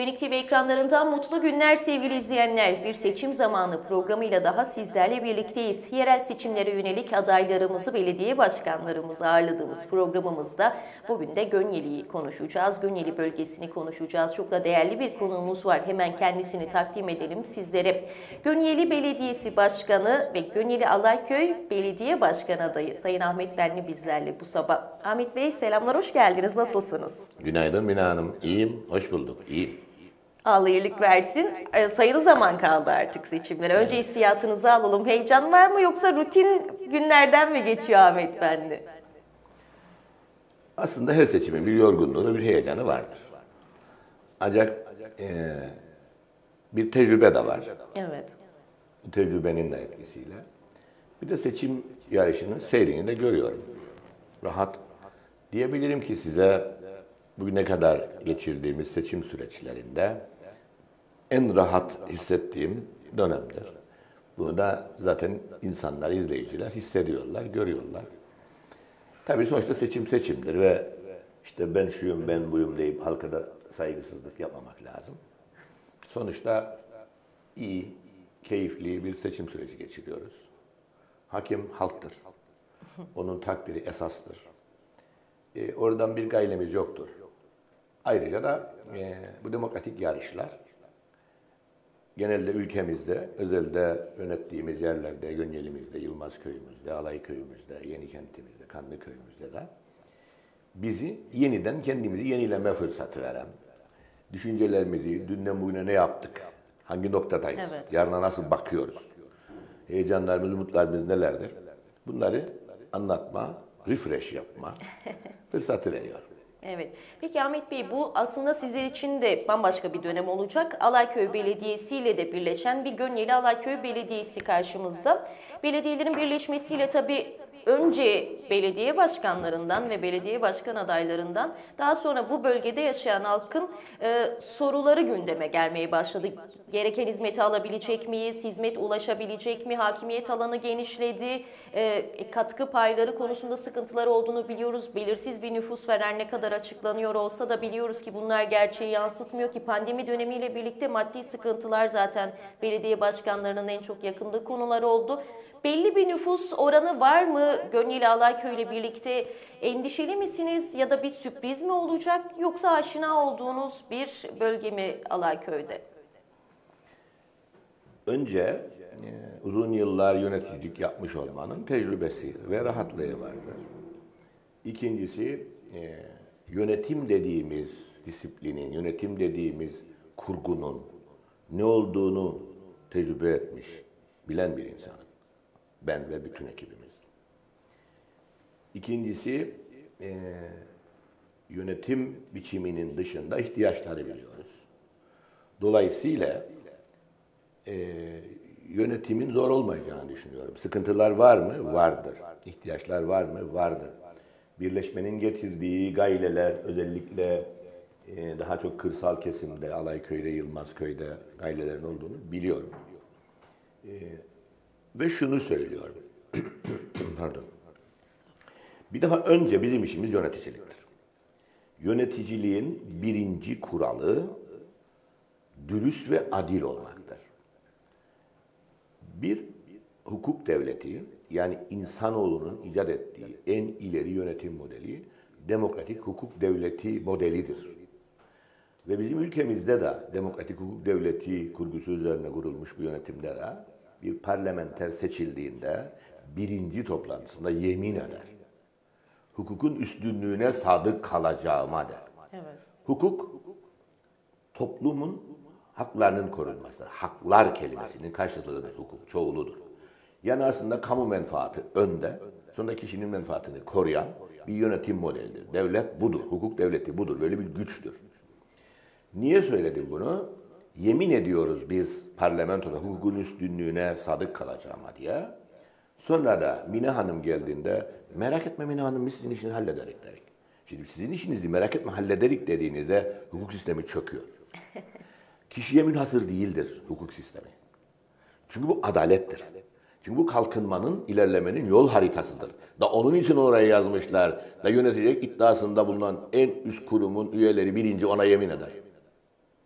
Egemenlik TV ekranlarından mutlu günler sevgili izleyenler. Bir seçim zamanı programıyla daha sizlerle birlikteyiz. Yerel seçimlere yönelik adaylarımızı, belediye başkanlarımızı ağırladığımız programımızda bugün de Gönyeli'yi konuşacağız. Gönyeli bölgesini konuşacağız. Çok da değerli bir konuğumuz var. Hemen kendisini takdim edelim sizlere. Gönyeli Belediyesi Başkanı ve Gönyeli Alayköy Belediye Başkanı adayı Sayın Ahmet Benli bizlerle bu sabah. Ahmet Bey selamlar, hoş geldiniz. Nasılsınız? Günaydın Mina Hanım. İyiyim, hoş bulduk. İyi. Allah iyilik versin. Sayılı zaman kaldı artık seçimlere. Önce hissiyatınızı alalım. Heyecan var mı yoksa rutin günlerden mi geçiyor Ahmet Benli? Aslında her seçimin bir yorgunluğu, bir heyecanı vardır. Ancak bir tecrübe de var. Evet. Bu tecrübenin de etkisiyle. Bir de seçim yarışının seyrini de görüyorum. Rahat diyebilirim ki size bugüne kadar geçirdiğimiz seçim süreçlerinde en rahat hissettiğim dönemdir. Bunu da zaten insanlar, izleyiciler hissediyorlar, görüyorlar. Tabii sonuçta seçim seçimdir ve işte ben şuyum, ben buyum deyip halka da saygısızlık yapmamak lazım. Sonuçta iyi, keyifli bir seçim süreci geçiriyoruz. Hakim halktır. Onun takdiri esastır. Oradan bir gaylemiz yoktur. Ayrıca da bu demokratik yarışlar genelde ülkemizde, özelde yönettiğimiz yerlerde, Gönyelimizde, Yılmazköy'ümüzde, Alayköy'ümüzde, Yenikentimizde, Kanlıköy'ümüzde de bizi yeniden kendimizi yenileme fırsatı veren, düşüncelerimizi, dünden bugüne ne yaptık, hangi noktadayız, Evet. yarına nasıl bakıyoruz, heyecanlarımız, umutlarımız nelerdir, bunları anlatma, refresh yapma fırsatı veriyor. Evet. Peki Ahmet Bey, bu aslında sizler için de bambaşka bir dönem olacak. Alayköy Belediyesi ile de birleşen bir Gönyeli Alayköy Belediyesi karşımızda. Belediyelerin birleşmesiyle tabii önce belediye başkanlarından ve belediye başkan adaylarından daha sonra bu bölgede yaşayan halkın soruları gündeme gelmeye başladı. Gereken hizmeti alabilecek miyiz? Hizmet ulaşabilecek mi? Hakimiyet alanı genişledi. Katkı payları konusunda sıkıntılar olduğunu biliyoruz. Belirsiz bir nüfus var, her ne kadar açıklanıyor olsa da biliyoruz ki bunlar gerçeği yansıtmıyor ki pandemi dönemiyle birlikte maddi sıkıntılar zaten belediye başkanlarının en çok yakındığı konular oldu. Belli bir nüfus oranı var mı Gönyeli Alayköy ile birlikte? Endişeli misiniz ya da bir sürpriz mi olacak yoksa aşina olduğunuz bir bölge mi Alayköy'de? Önce uzun yıllar yöneticilik yapmış olmanın tecrübesi ve rahatlığı vardır. İkincisi yönetim dediğimiz disiplinin, yönetim dediğimiz kurgunun ne olduğunu tecrübe etmiş, bilen bir insanım. Ben ve bütün ekibimiz. İkincisi yönetim biçiminin dışında ihtiyaçları biliyoruz. Dolayısıyla yönetimin zor olmayacağını düşünüyorum. Sıkıntılar var mı? Vardır. İhtiyaçlar var mı? Vardır. Birleşmenin getirdiği gayleler, özellikle daha çok kırsal kesimde, Alayköy'de, Yılmazköy'de gaylelerin olduğunu biliyorum. Ve şunu söylüyorum. Pardon. Bir defa önce bizim işimiz yöneticiliktir. Yöneticiliğin birinci kuralı dürüst ve adil olmaktır. Bir hukuk devleti, yani insanoğlunun icat ettiği en ileri yönetim modeli demokratik hukuk devleti modelidir. Ve bizim ülkemizde de demokratik hukuk devleti kurgusu üzerine kurulmuş bu yönetimde de bir parlamenter seçildiğinde birinci toplantısında yemin eder. Hukukun üstünlüğüne sadık kalacağıma der. Evet. Hukuk toplumun haklarının korunmasıdır. Haklar kelimesinin karşılığıdır hukuk, çoğuludur. Yani aslında kamu menfaati önde, sonra kişinin menfaatini koruyan bir yönetim modelidir. Devlet budur, hukuk devleti budur, böyle bir güçtür. Niye söyledim bunu? Yemin ediyoruz biz parlamentoda hukukun üstünlüğüne sadık kalacağıma diye. Sonra da Mine Hanım geldiğinde merak etme Mine Hanım biz sizin işini hallederik dedik. Şimdi sizin işinizi merak etme hallederik dediğinizde hukuk sistemi çöküyor. Kişiye münhasır değildir hukuk sistemi. Çünkü bu adalettir. Çünkü bu kalkınmanın, ilerlemenin yol haritasıdır. Da onun için oraya yazmışlar. Da yönetecek iddiasında bulunan en üst kurumun üyeleri birinci ona yemin eder.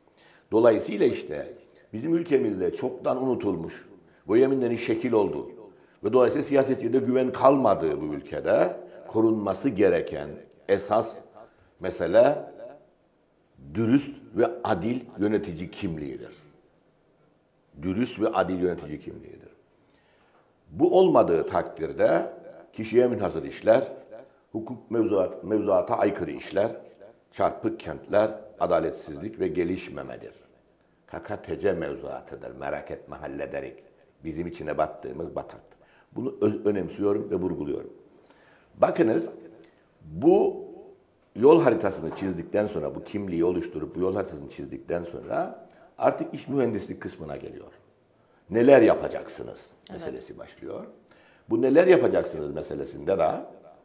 Dolayısıyla işte bizim ülkemizde çoktan unutulmuş, bu yeminlerin şekil olduğu ve dolayısıyla siyasetçide güven kalmadığı bu ülkede korunması gereken esas mesele dürüst ve adil yönetici kimliğidir. Dürüst ve adil yönetici kimliğidir. Bu olmadığı takdirde kişiye münhasır işler, hukuk mevzuata aykırı işler, çarpık kentler, adaletsizlik ve gelişmemedir. KKTC mevzuatıdır, merak etme hallederik. Bizim içine battığımız bataktır. Bunu önemsiyorum ve vurguluyorum. Bakınız, bu yol haritasını çizdikten sonra, bu kimliği oluşturup bu yol haritasını çizdikten sonra artık iş mühendislik kısmına geliyor. Neler yapacaksınız meselesi başlıyor. Bu neler yapacaksınız meselesinde de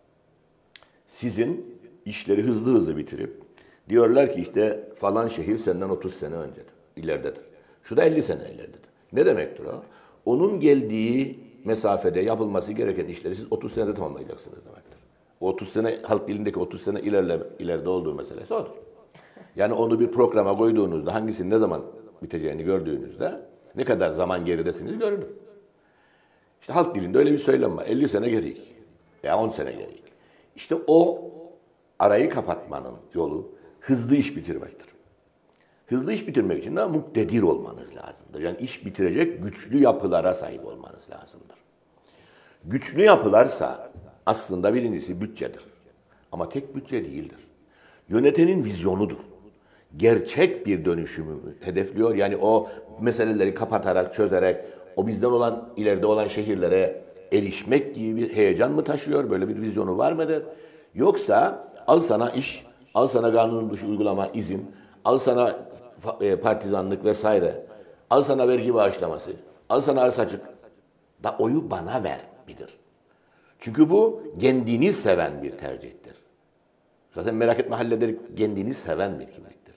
sizin işleri hızlı hızlı bitirip diyorlar ki işte falan şehir senden 30 sene öncedir, ileridedir. Şu da 50 sene ileridedir. Ne demektir o? Onun geldiği mesafede yapılması gereken işleri siz 30 senede tamamlayacaksınız demektir. O 30 sene, halk dilindeki 30 sene ileride olduğu meselesi odur. Yani onu bir programa koyduğunuzda hangisinin ne zaman biteceğini gördüğünüzde ne kadar zaman geridesiniz görünür. İşte halk dilinde öyle bir söylem var. 50 sene geriyik veya 10 sene geriyik. İşte o arayı kapatmanın yolu hızlı iş bitirmektir. Hızlı iş bitirmek için de muktedir olmanız lazımdır. Yani iş bitirecek güçlü yapılara sahip olmanız lazımdır. Güçlü yapılarsa aslında birincisi bütçedir. Ama tek bütçe değildir. Yönetenin vizyonudur. Gerçek bir dönüşümü hedefliyor. Yani o meseleleri kapatarak, çözerek, o bizden olan, ileride olan şehirlere erişmek gibi bir heyecan mı taşıyor? Böyle bir vizyonu var mıdır? Yoksa al sana iş, al sana kanun dışı uygulama izin, al sana partizanlık vesaire, al sana vergi bağışlaması, al sana arsacık, da oyu bana ver midir? Çünkü bu kendini seven bir tercihtir. Zaten merak etme hallederek kendini seven bir kimliktir.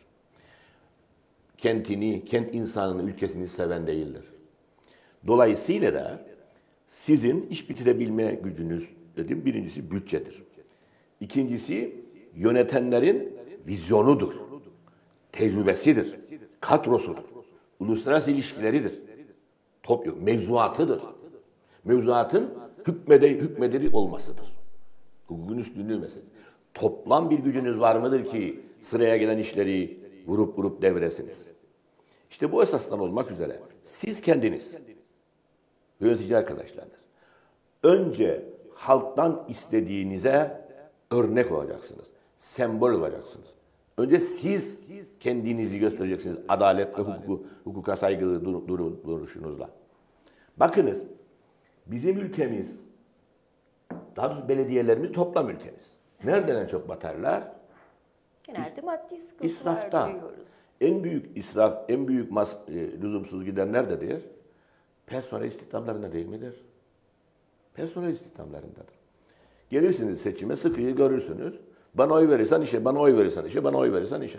Kentini, kent insanını, ülkesini seven değildir. Dolayısıyla da sizin iş bitirebilme gücünüz dedim birincisi bütçedir. İkincisi yönetenlerin vizyonudur. Tecrübesidir. Kadrosudur. Uluslararası ilişkileridir. Mevzuatıdır. Mevzuatın hükmederi olmasıdır. Hukukun üstünlüğü meselesi. Toplam bir gücünüz var mıdır ki sıraya gelen işleri vurup devresiniz? İşte bu esasdan olmak üzere siz kendiniz, yönetici arkadaşlarınız, önce halktan istediğinize örnek olacaksınız, sembol olacaksınız. Önce siz kendinizi göstereceksiniz adalet ve hukuka saygılı duruşunuzla. Bakınız, bizim ülkemiz, daha doğrusu belediyelerimiz toplam ülkemiz. Nereden en çok batarlar? Genelde maddi sıkıntılar İsraftan. duyuyoruz. En büyük israf, en büyük lüzumsuz giden nerededir? Personel istihdamlarında değil midir? Personel istihdamlarındadır. Gelirsiniz seçime, sıkıyı görürsünüz. Bana oy verirsen işe, bana oy verirsen işe, bana oy verirsen işe.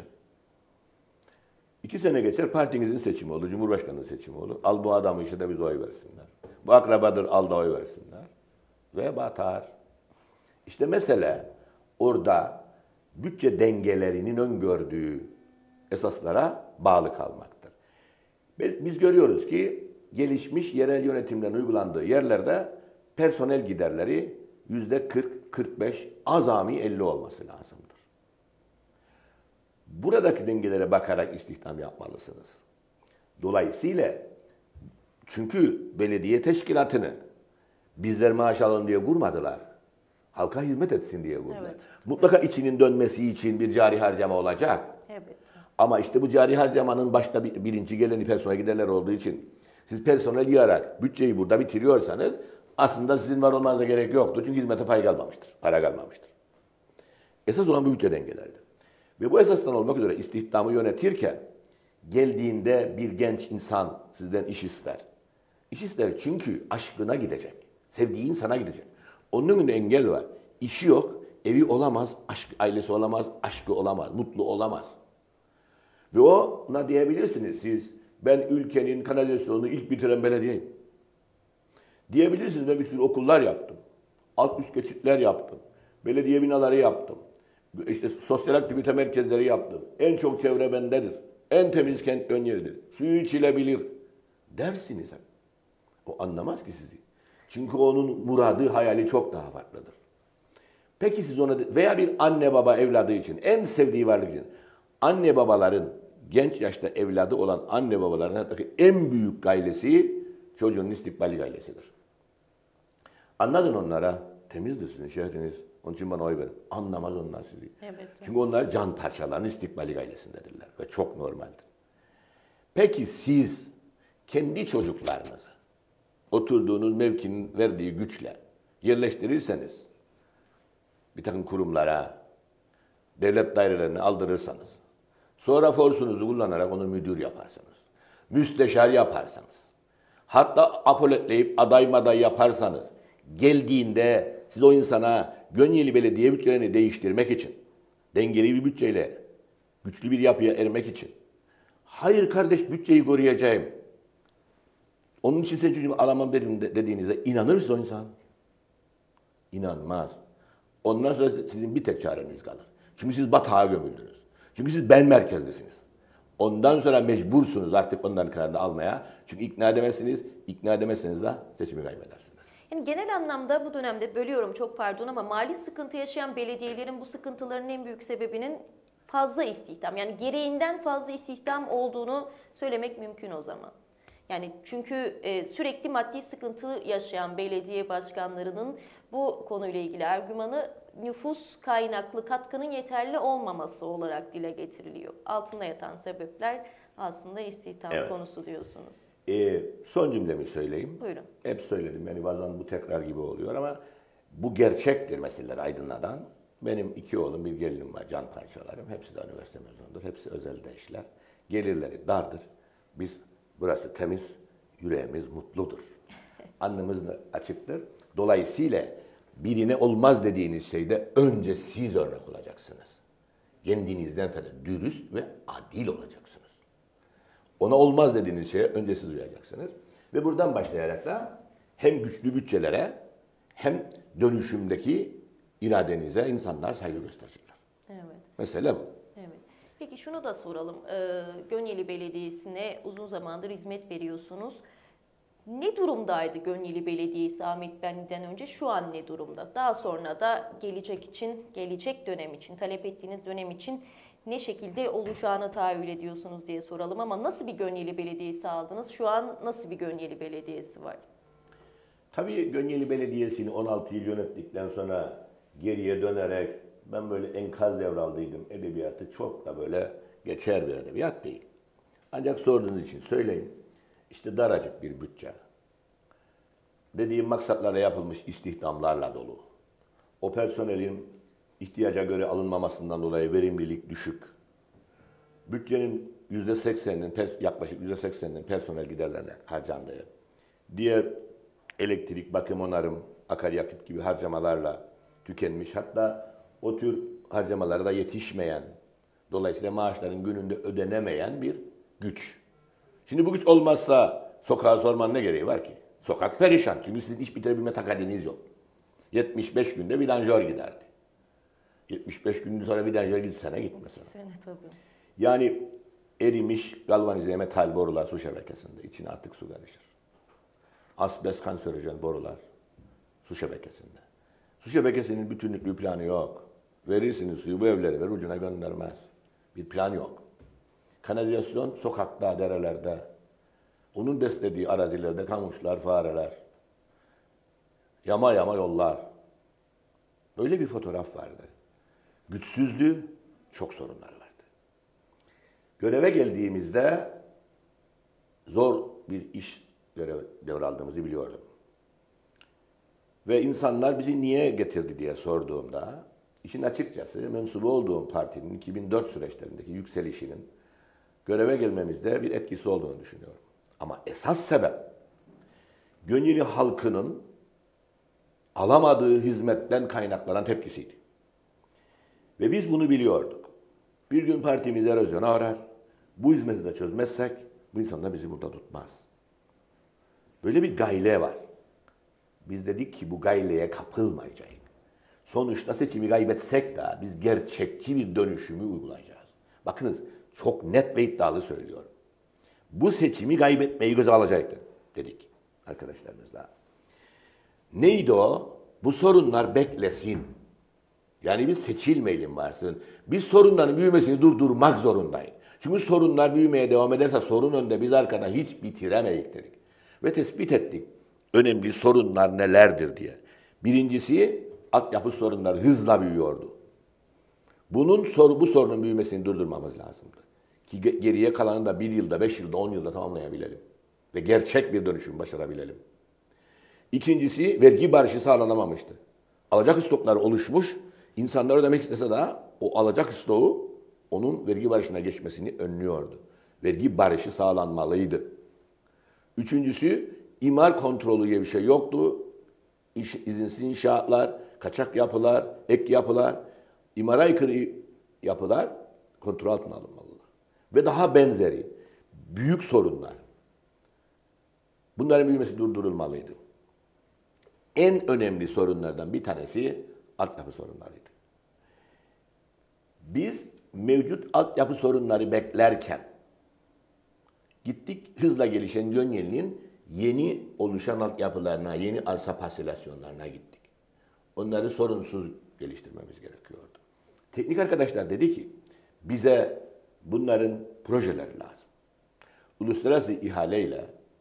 2 sene geçer, partinizin seçimi olur, Cumhurbaşkanı'nın seçimi olur. Al bu adamı işe de biz oy versinler. Bu akrabadır, al da oy versinler. Ve batar. İşte mesele orada bütçe dengelerinin öngördüğü esaslara bağlı kalmaktır. Biz görüyoruz ki gelişmiş yerel yönetimlerin uygulandığı yerlerde personel giderleri %40-45, azami 50 olması lazımdır. Buradaki dengelere bakarak istihdam yapmalısınız. Dolayısıyla çünkü belediye teşkilatını bizler maaş alın diye kurmadılar. Halka hizmet etsin diye kurdular. Evet. Mutlaka içinin dönmesi için bir cari harcama olacak. Evet. Ama işte bu cari harcamanın başta birinci geleni personel giderler olduğu için siz personel yığarak bütçeyi burada bitiriyorsanız aslında sizin var olmanıza gerek yoktur. Çünkü hizmete pay kalmamıştır, para kalmamıştır. Esas olan bu bütçe dengeleridir. Ve bu esasdan olmak üzere istihdamı yönetirken geldiğinde bir genç insan sizden iş ister. İş ister çünkü aşkına gidecek. Sevdiği insana gidecek. Onun önünde engel var. İşi yok, evi olamaz, ailesi olamaz, aşkı olamaz, mutlu olamaz. Ve ona diyebilirsiniz siz, ben ülkenin kanalizasyonunu ilk bitiren belediyeyim. Diyebilirsiniz ben bir sürü okullar yaptım. Alt üst geçitler yaptım. Belediye binaları yaptım. İşte sosyal aktivite merkezleri yaptım. En çok çevre bendedir. En temiz kent Gönyeli'dir. Suyu içilebilir dersiniz. O anlamaz ki sizi. Çünkü onun muradı, hayali çok daha farklıdır. Peki siz ona veya bir anne baba evladı için en sevdiği varlık için anne babaların genç yaşta evladı olan anne babaların hayattaki en büyük gaylesi çocuğun istikbali gaylesidir. Anladın onlara. Temizdir sizin şehriniz. Onun için bana oy verin. Anlamaz onlar sizi. Evet. Çünkü onlar can parçalarının istikbali gaylesindedirler. Ve çok normaldir. Peki siz kendi çocuklarınızı oturduğunuz mevkinin verdiği güçle yerleştirirseniz, bir takım kurumlara, devlet dairelerine aldırırsanız, sonra forsunuzu kullanarak onu müdür yaparsanız, müsteşar yaparsanız, hatta apoletleyip aday maday yaparsanız, geldiğinde siz o insana Gönyeli Belediye bütçelerini değiştirmek için, dengeli bir bütçeyle, güçlü bir yapıya ermek için, hayır kardeş bütçeyi koruyacağım, onun için sen çocuğumu alamam dediğinizde inanır mısın o insan? İnanmaz. Ondan sonra sizin bir tek çareniz kalır. Çünkü siz batağa gömüldünüz. Çünkü siz ben merkezlisiniz. Ondan sonra mecbursunuz artık onların kararını almaya. Çünkü ikna edemezsiniz. İkna edemezseniz de seçimi kaybedersiniz. Yani genel anlamda bu dönemde bölüyorum çok pardon ama mali sıkıntı yaşayan belediyelerin bu sıkıntıların en büyük sebebinin fazla istihdam. Yani gereğinden fazla istihdam olduğunu söylemek mümkün o zaman. Yani çünkü sürekli maddi sıkıntı yaşayan belediye başkanlarının bu konuyla ilgili argümanı nüfus kaynaklı katkının yeterli olmaması olarak dile getiriliyor. Altında yatan sebepler aslında istihdam konusu diyorsunuz. Son cümlemi söyleyeyim. Buyurun. Hep söyledim. Yani bazen bu tekrar gibi oluyor ama bu gerçektir meseleleri aydınlatan. Benim 2 oğlum, bir gelinim var, can parçalarım. Hepsi de üniversite mezunudur. Hepsi özelde işler. Gelirleri dardır. Biz burası temiz, yüreğimiz mutludur. Alnımız da açıktır. Dolayısıyla birine olmaz dediğiniz şeyde önce siz örnek olacaksınız. Kendinizden falan dürüst ve adil olacaksınız. Ona olmaz dediğiniz şeye önce siz uyacaksınız. Ve buradan başlayarak da hem güçlü bütçelere hem dönüşümdeki iradenize insanlar saygı gösterecekler. Evet. Mesele bu. Evet. Peki şunu da soralım. Gönyeli Belediyesi'ne uzun zamandır hizmet veriyorsunuz. Ne durumdaydı Gönyeli Belediyesi Ahmet Benli'den önce? Şu an ne durumda? Daha sonra da gelecek dönem için, talep ettiğiniz dönem için ne şekilde olacağını tahayyül ediyorsunuz diye soralım. Ama nasıl bir Gönyeli Belediyesi aldınız? Şu an nasıl bir Gönyeli Belediyesi var? Tabii Gönyeli Belediyesi'ni 16 yıl yönettikten sonra geriye dönerek ben böyle enkaz devraldıydım. Edebiyatı çok da böyle geçer bir edebiyat değil. Ancak sorduğunuz için söyleyeyim. İşte daracık bir bütçe. Dediğim maksatlara yapılmış istihdamlarla dolu. O personelin ihtiyaca göre alınmamasından dolayı verimlilik düşük. Bütçenin yaklaşık %80'inin personel giderlerine harcandığı. Diğer elektrik, bakım, onarım, akaryakıt gibi harcamalarla tükenmiş. Hatta o tür harcamalara da yetişmeyen, dolayısıyla maaşların gününde ödenemeyen bir güç. Şimdi bu güç olmazsa sokağa sormanın ne gereği var ki? Sokak perişan. Çünkü sizin iş bitirebilme takadiniz yok. 75 günde vidanjör giderdi. 75 gün sonra vidanjör gitsene gitmesene. Sene tabii. Yani erimiş galvanize metal borular su şebekesinde. İçine artık su karışır. Asbest kanserojen borular su şebekesinde. Su şebekesinin bütünlüklü planı yok. Verirsiniz suyu bu evlere ver ucuna göndermez. Bir plan yok. Kanalizasyon sokakta, derelerde. Onun beslediği arazilerde kamışlar, fareler. Yama yama yollar. Böyle bir fotoğraf vardı. Güçsüzdü, çok sorunlar vardı. Göreve geldiğimizde zor bir iş devraldığımızı biliyordum. Ve insanlar bizi niye getirdi diye sorduğumda, işin açıkçası mensubu olduğum partinin 2004 süreçlerindeki yükselişinin göreve gelmemizde bir etkisi olduğunu düşünüyorum. Ama esas sebep Gönyeli halkının alamadığı hizmetten kaynaklanan tepkisiydi. Ve biz bunu biliyorduk. Bir gün partimiz erozyona uğrar. Bu hizmeti de çözmezsek bu insanlar bizi burada tutmaz. Böyle bir gayle var. Biz dedik ki bu gayleye kapılmayacağız. Sonuçta seçimi kaybetsek de biz gerçekçi bir dönüşümü uygulayacağız. Bakınız çok net ve iddialı söylüyorum. Bu seçimi kaybetmeyi göze alacaktır dedik arkadaşlarımızla. Neydi o? Bu sorunlar beklesin. Yani biz seçilmeyelim varsın. Biz sorunların büyümesini durdurmak zorundayız. Çünkü sorunlar büyümeye devam ederse sorun önde biz arkada hiç bitiremeyiz dedik. Ve tespit ettik önemli sorunlar nelerdir diye. Birincisi altyapı sorunları hızla büyüyordu. Bu sorunun büyümesini durdurmamız lazımdı. Ki geriye kalanını da 1 yılda, 5 yılda, 10 yılda tamamlayabilelim. Ve gerçek bir dönüşüm başarabilelim. İkincisi vergi barışı sağlanamamıştı. Alacak stoklar oluşmuş. İnsanlar ödemek istese de o alacak stoğu onun vergi barışına geçmesini önlüyordu. Vergi barışı sağlanmalıydı. Üçüncüsü imar kontrolü diye bir şey yoktu. İzinsiz inşaatlar, kaçak yapılar, ek yapılar, imara aykırı yapılar kontrol altına alınmalılar. Ve daha benzeri büyük sorunlar. Bunların büyümesi durdurulmalıydı. En önemli sorunlardan bir tanesi altyapı sorunlarıydı. Biz mevcut altyapı sorunları beklerken gittik hızla gelişen Gönyeli'nin yeni oluşan altyapılarına, yeni arsa parselasyonlarına gittik. Onları sorunsuz geliştirmemiz gerekiyordu. Teknik arkadaşlar dedi ki bize bunların projeleri lazım. Uluslararası ihaleyle,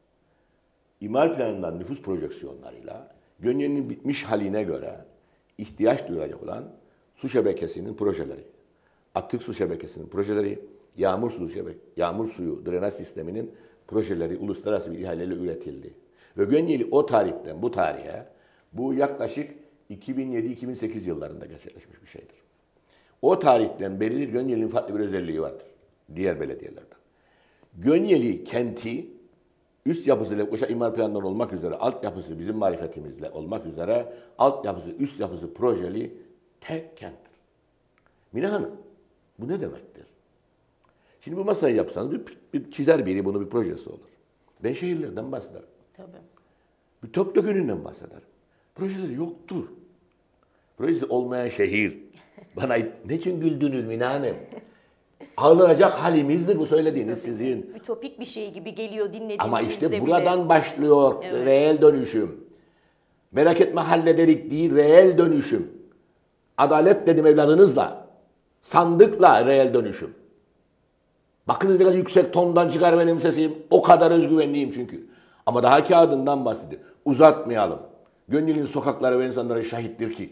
imar planından nüfus projeksiyonlarıyla Gönyeli'nin bitmiş haline göre ihtiyaç duyulacak olan su şebekesinin projeleri, atık su şebekesinin projeleri, yağmur suyu drenaj sisteminin projeleri uluslararası bir ihaleyle üretildi. Ve Gönyeli o tarihten bu tarihe, bu yaklaşık 2007-2008 yıllarında gerçekleşmiş bir şeydir. O tarihten beri Gönyeli'nin farklı bir özelliği vardır diğer belediyelerden. Gönyeli kenti üst yapısıyla kuşa imar planından olmak üzere, altyapısı bizim marifetimizle olmak üzere, altyapısı, üst yapısı projeli tek kenttir. Mine Hanım, bu ne demektir? Şimdi bu masayı yapsanız bir çizer biri bunu bir projesi olur. Ben şehirlerden bahsederim. Tabii. Bir Topkapı'ndan bahsederim. Projeleri yoktur. Projesi olmayan şehir. Bana ne için güldünüz Mine Hanım? Ağlanacak halimizdir bu söylediğiniz sizin. Ütopik bir şey gibi geliyor dinlediğimizde Ama işte bile. buradan başlıyor Evet. reel dönüşüm. Merak etme hallederik değil, reel dönüşüm. Adalet dedim evladınızla. Sandıkla reel dönüşüm. Bakınız ne kadar yüksek tondan çıkar benim sesim. O kadar özgüvenliyim çünkü. Ama daha kağıdından bahsediyor. Uzatmayalım. Gönül'ün sokakları ve insanlara şahittir ki.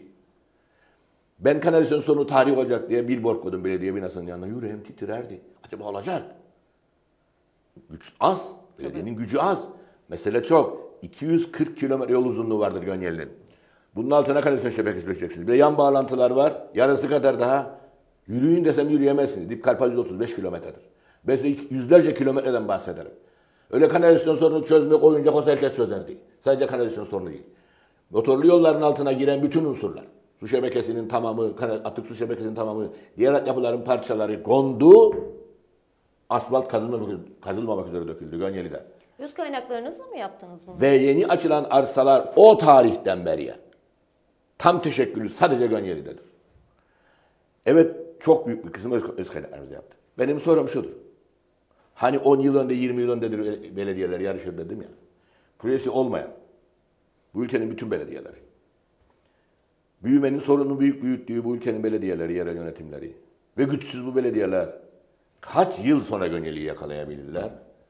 Ben kanalizasyon sorunu tarih olacak diye billboard koydum belediye binasının yanına. Yüreğim titrerdi. Acaba olacak? Güç az. Belediyenin gücü az. Mesele çok. 240 kilometre yol uzunluğu vardır Gönyeli'nin. Bunun altına kanalizasyon şebekesi döşeceksiniz. Bir de yan bağlantılar var. Yarısı kadar daha. Yürüyün desem yürüyemezsiniz. Dip Karpaz 135 kilometredir. Ben size yüzlerce kilometreden bahsederim. Öyle kanalizasyon sorunu çözmek oyuncak olsa herkes çözerdi. Sadece kanalizasyon sorunu değil. Motorlu yolların altına giren bütün unsurlar. Su şebekesinin tamamı, atık su şebekesinin tamamı, diğer yapıların parçaları kondu. Asfalt kazılmamak üzere döküldü Gönyeli'de. Öz kaynaklarınızla mı yaptınız bunu? Ve yeni açılan arsalar o tarihten beriye tam teşekkülü sadece Gönyeli'dedir. Evet, çok büyük bir kısmı öz kaynaklarımızla yaptı. Benim sorum şudur. Hani 10 yıl önce, 20 yıl öncedir belediyeler yarışır dedim ya. Projesi olmayan bu ülkenin bütün belediyeleri. Büyümenin sorununu büyüttüğü bu ülkenin belediyeleri, yerel yönetimleri ve güçsüz bu belediyeler kaç yıl sonra Gönyeli'yi yakalayabildiler?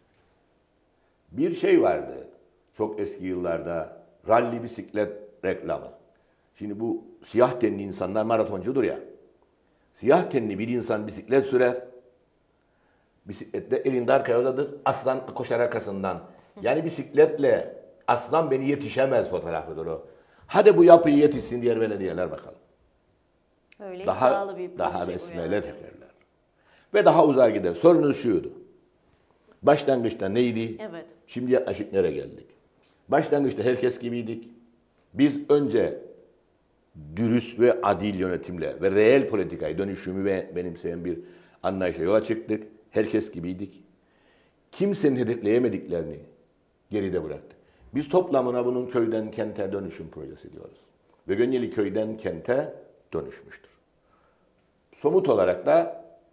Bir şey vardı çok eski yıllarda, ralli bisiklet reklamı. Şimdi bu siyah tenli insanlar maratoncudur ya. Siyah tenli bir insan bisiklet sürer. Bisiklette elinde arkaya uzadır. Aslan koşar arkasından. Yani bisikletle aslan beni yetişemez fotoğrafıdır o. Hadi bu yapıyı yetişsin diğer belediyeler bakalım. Öyle iddialı bir Daha proje bu besmele yani. tekerler. Ve daha uzar gider. Sorunuz şuydu. Başlangıçta neydi? Evet. Şimdi yaklaşık nereye geldik? Başlangıçta herkes gibiydik. Biz önce dürüst ve adil yönetimle ve reel politikayı, dönüşümü ve benimseyen bir anlayışla yola çıktık. Herkes gibiydik. Kimsenin hedefleyemediklerini geride bıraktık. Biz toplamına bunun köyden kente dönüşüm projesi diyoruz. Ve Gönyeli köyden kente dönüşmüştür. Somut olarak da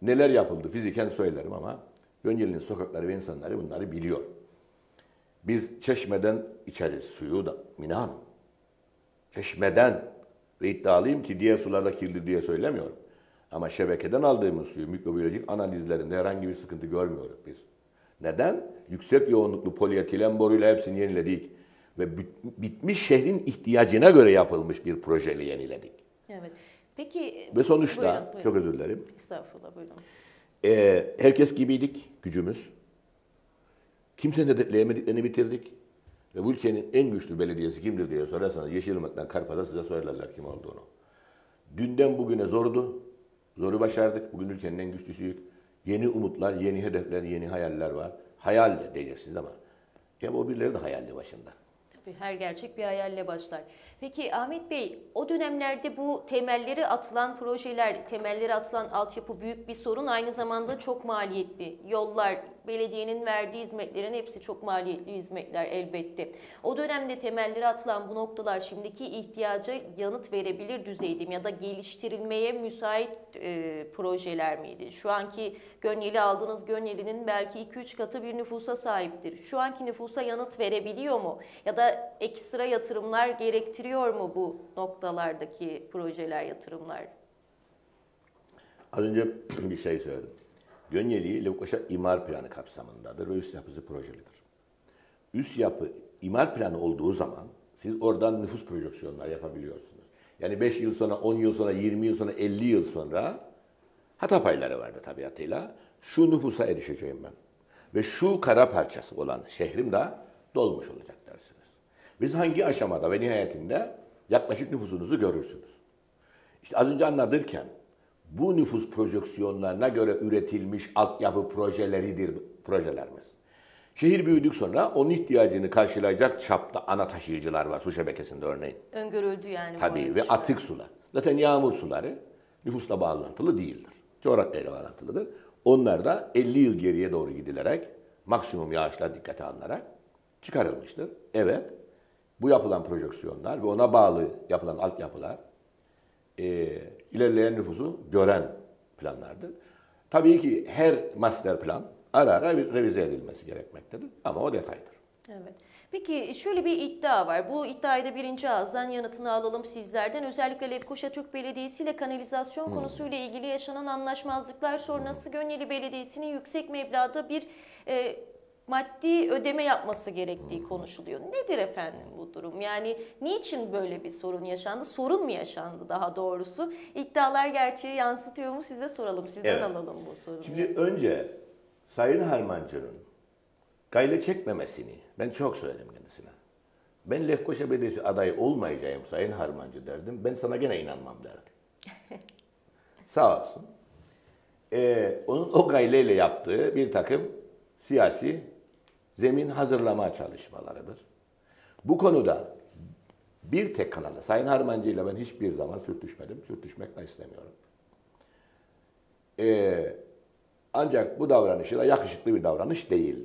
neler yapıldı fiziken söylerim ama Gönyeli'nin sokakları ve insanları bunları biliyor. Biz çeşmeden içeriz suyu da Mine Hanım. Çeşmeden ve iddialıyım ki diğer sularda kirli diye söylemiyorum. Ama şebekeden aldığımız suyu mikrobiyolojik analizlerinde herhangi bir sıkıntı görmüyoruz biz. Neden? Yüksek yoğunluklu polietilen boruyla hepsini yeniledik. Ve bitmiş şehrin ihtiyacına göre yapılmış bir projeyle yeniledik. Evet. Peki Ve sonuçta, buyurun. çok özür dilerim, Estağfurullah, buyurun. herkes gibiydik, gücümüz. Kimsenin hedefleyemediklerini bitirdik. Ve bu ülkenin en güçlü belediyesi kimdir diye sorarsanız Yeşilırmak'tan Karpaz'a size söylerler kim olduğunu. Dünden bugüne zordu. Zoru başardık. Bugün ülkenin en güçlüsüyük. Yeni umutlar, yeni hedefler, yeni hayaller var. Hayal de diyeceksiniz ama ya o birileri de hayalli başında. Tabii her gerçek bir hayalle başlar. Peki Ahmet Bey, o dönemlerde bu temelleri atılan projeler, temelleri atılan altyapı büyük bir sorun. Aynı zamanda çok maliyetli. Yollar, belediyenin verdiği hizmetlerin hepsi çok maliyetli hizmetler elbette. O dönemde temelleri atılan bu noktalar şimdiki ihtiyaca yanıt verebilir düzeyde mi ya da geliştirilmeye müsait projeler miydi? Şu anki Gönyeli aldığınız Gönyeli'nin belki 2-3 katı bir nüfusa sahiptir. Şu anki nüfusa yanıt verebiliyor mu? Ya da ekstra yatırımlar gerektiriyor mu bu noktalardaki projeler, yatırımlar? Az önce bir şey söyledim. Gönyeli Lefkoşa imar planı kapsamındadır ve üst yapısı projelidir. Üst yapı imar planı olduğu zaman siz oradan nüfus projeksiyonlar yapabiliyorsunuz. Yani 5 yıl sonra, 10 yıl sonra, 20 yıl sonra, 50 yıl sonra hata payları vardı tabiatıyla. Şu nüfusa erişeceğim ben. Ve şu kara parçası olan şehrim de dolmuş olacak dersiniz. Biz hangi aşamada ve nihayetinde yaklaşık nüfusunuzu görürsünüz. İşte az önce anlatırken bu nüfus projeksiyonlarına göre üretilmiş altyapı projeleridir projelerimiz. Şehir büyüdük sonra onun ihtiyacını karşılayacak çapta ana taşıyıcılar var su şebekesinde örneğin. Öngörüldü yani. Tabii ve atık sular. Zaten yağmur suları nüfusla bağlantılı değildir. Coğrafyayla bağlantılıdır. Onlar da 50 yıl geriye doğru gidilerek maksimum yağışlar dikkate alınarak çıkarılmıştır. Evet, bu yapılan projeksiyonlar ve ona bağlı yapılan altyapılar ilerleyen nüfusu gören planlardır. Tabii ki her master plan ara ara revize edilmesi gerekmektedir ama o detaydır. Evet. Peki şöyle bir iddia var. Bu iddiayı da birinci ağızdan yanıtını alalım sizlerden. Özellikle Lefkoşa Türk Belediyesi ile kanalizasyon konusuyla ilgili yaşanan anlaşmazlıklar sonrası Gönyeli Belediyesi'nin yüksek meblağda bir maddi ödeme yapması gerektiği konuşuluyor. Nedir efendim bu durum? Yani niçin böyle bir sorun yaşandı? Sorun mu yaşandı daha doğrusu? İddialar gerçeği yansıtıyor mu? Size soralım. Sizden alalım bu sorunu. Şimdi önce Sayın Harmancı'nın gayle çekmemesini ben çok söyledim kendisine. Ben Lefkoşa Belediyesi adayı olmayacağım Sayın Harmancı derdim. Ben sana gene inanmam derdi. Sağ olsun. Onun o gayleyle yaptığı bir takım siyasi zemin hazırlama çalışmalarıdır. Bu konuda bir tek kanalda Sayın Harmancı ile ben hiçbir zaman sürtüşmedim. Sürtüşmek de istemiyorum. Ancak bu davranışı da yakışıklı bir davranış değildi.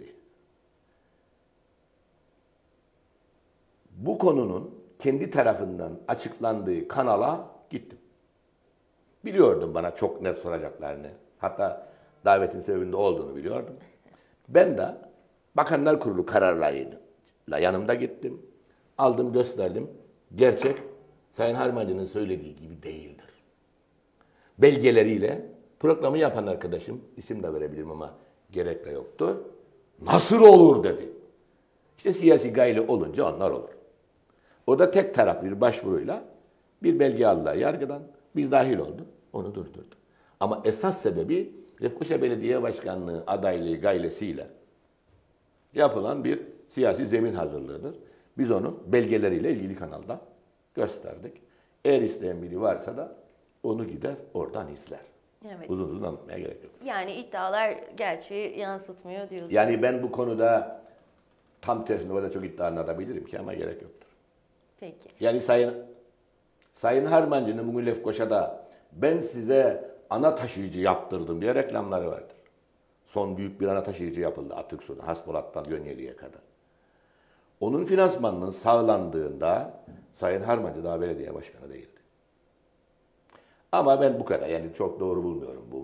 Bu konunun kendi tarafından açıklandığı kanala gittim. Biliyordum bana çok net soracaklarını. Hatta davetin sebebinde olduğunu biliyordum. Ben de Bakanlar Kurulu kararlarıyla yanımda gittim. Aldım, gösterdim. Gerçek Sayın Harmancı'nın söylediği gibi değildir. Belgeleriyle programı yapan arkadaşım, isim de verebilirim ama gerek de yoktur. Nasıl olur dedi. İşte siyasi gayle olunca onlar olur. O da tek taraf bir başvuruyla bir belge aldılar yargıdan. Biz dahil olduk. Onu durdurdu. Ama esas sebebi Lefkoşa Belediye Başkanlığı adaylığı gaylesiyle yapılan bir siyasi zemin hazırlığıdır. Biz onu belgeleriyle ilgili kanalda gösterdik. Eğer isteyen biri varsa da onu gider oradan izler. Evet. Uzun uzun anlatmaya gerek yok. Yani iddialar gerçeği yansıtmıyor diyorsunuz. Yani ben bu konuda tam tersine o da çok iddia anlatabilirim ki ama gerek yoktur. Peki. Yani Sayın Harmancı'nın bugün Lefkoşa'da ben size ana taşıyıcı yaptırdım diye reklamları vardır. Son büyük bir ana taşıyıcı yapıldı atık suda, Haspolat'tan Gönyeli'ye kadar. Onun finansmanının sağlandığında Sayın Harmancı daha belediye başkanı değildi. Ama ben bu kadar yani çok doğru bulmuyorum bu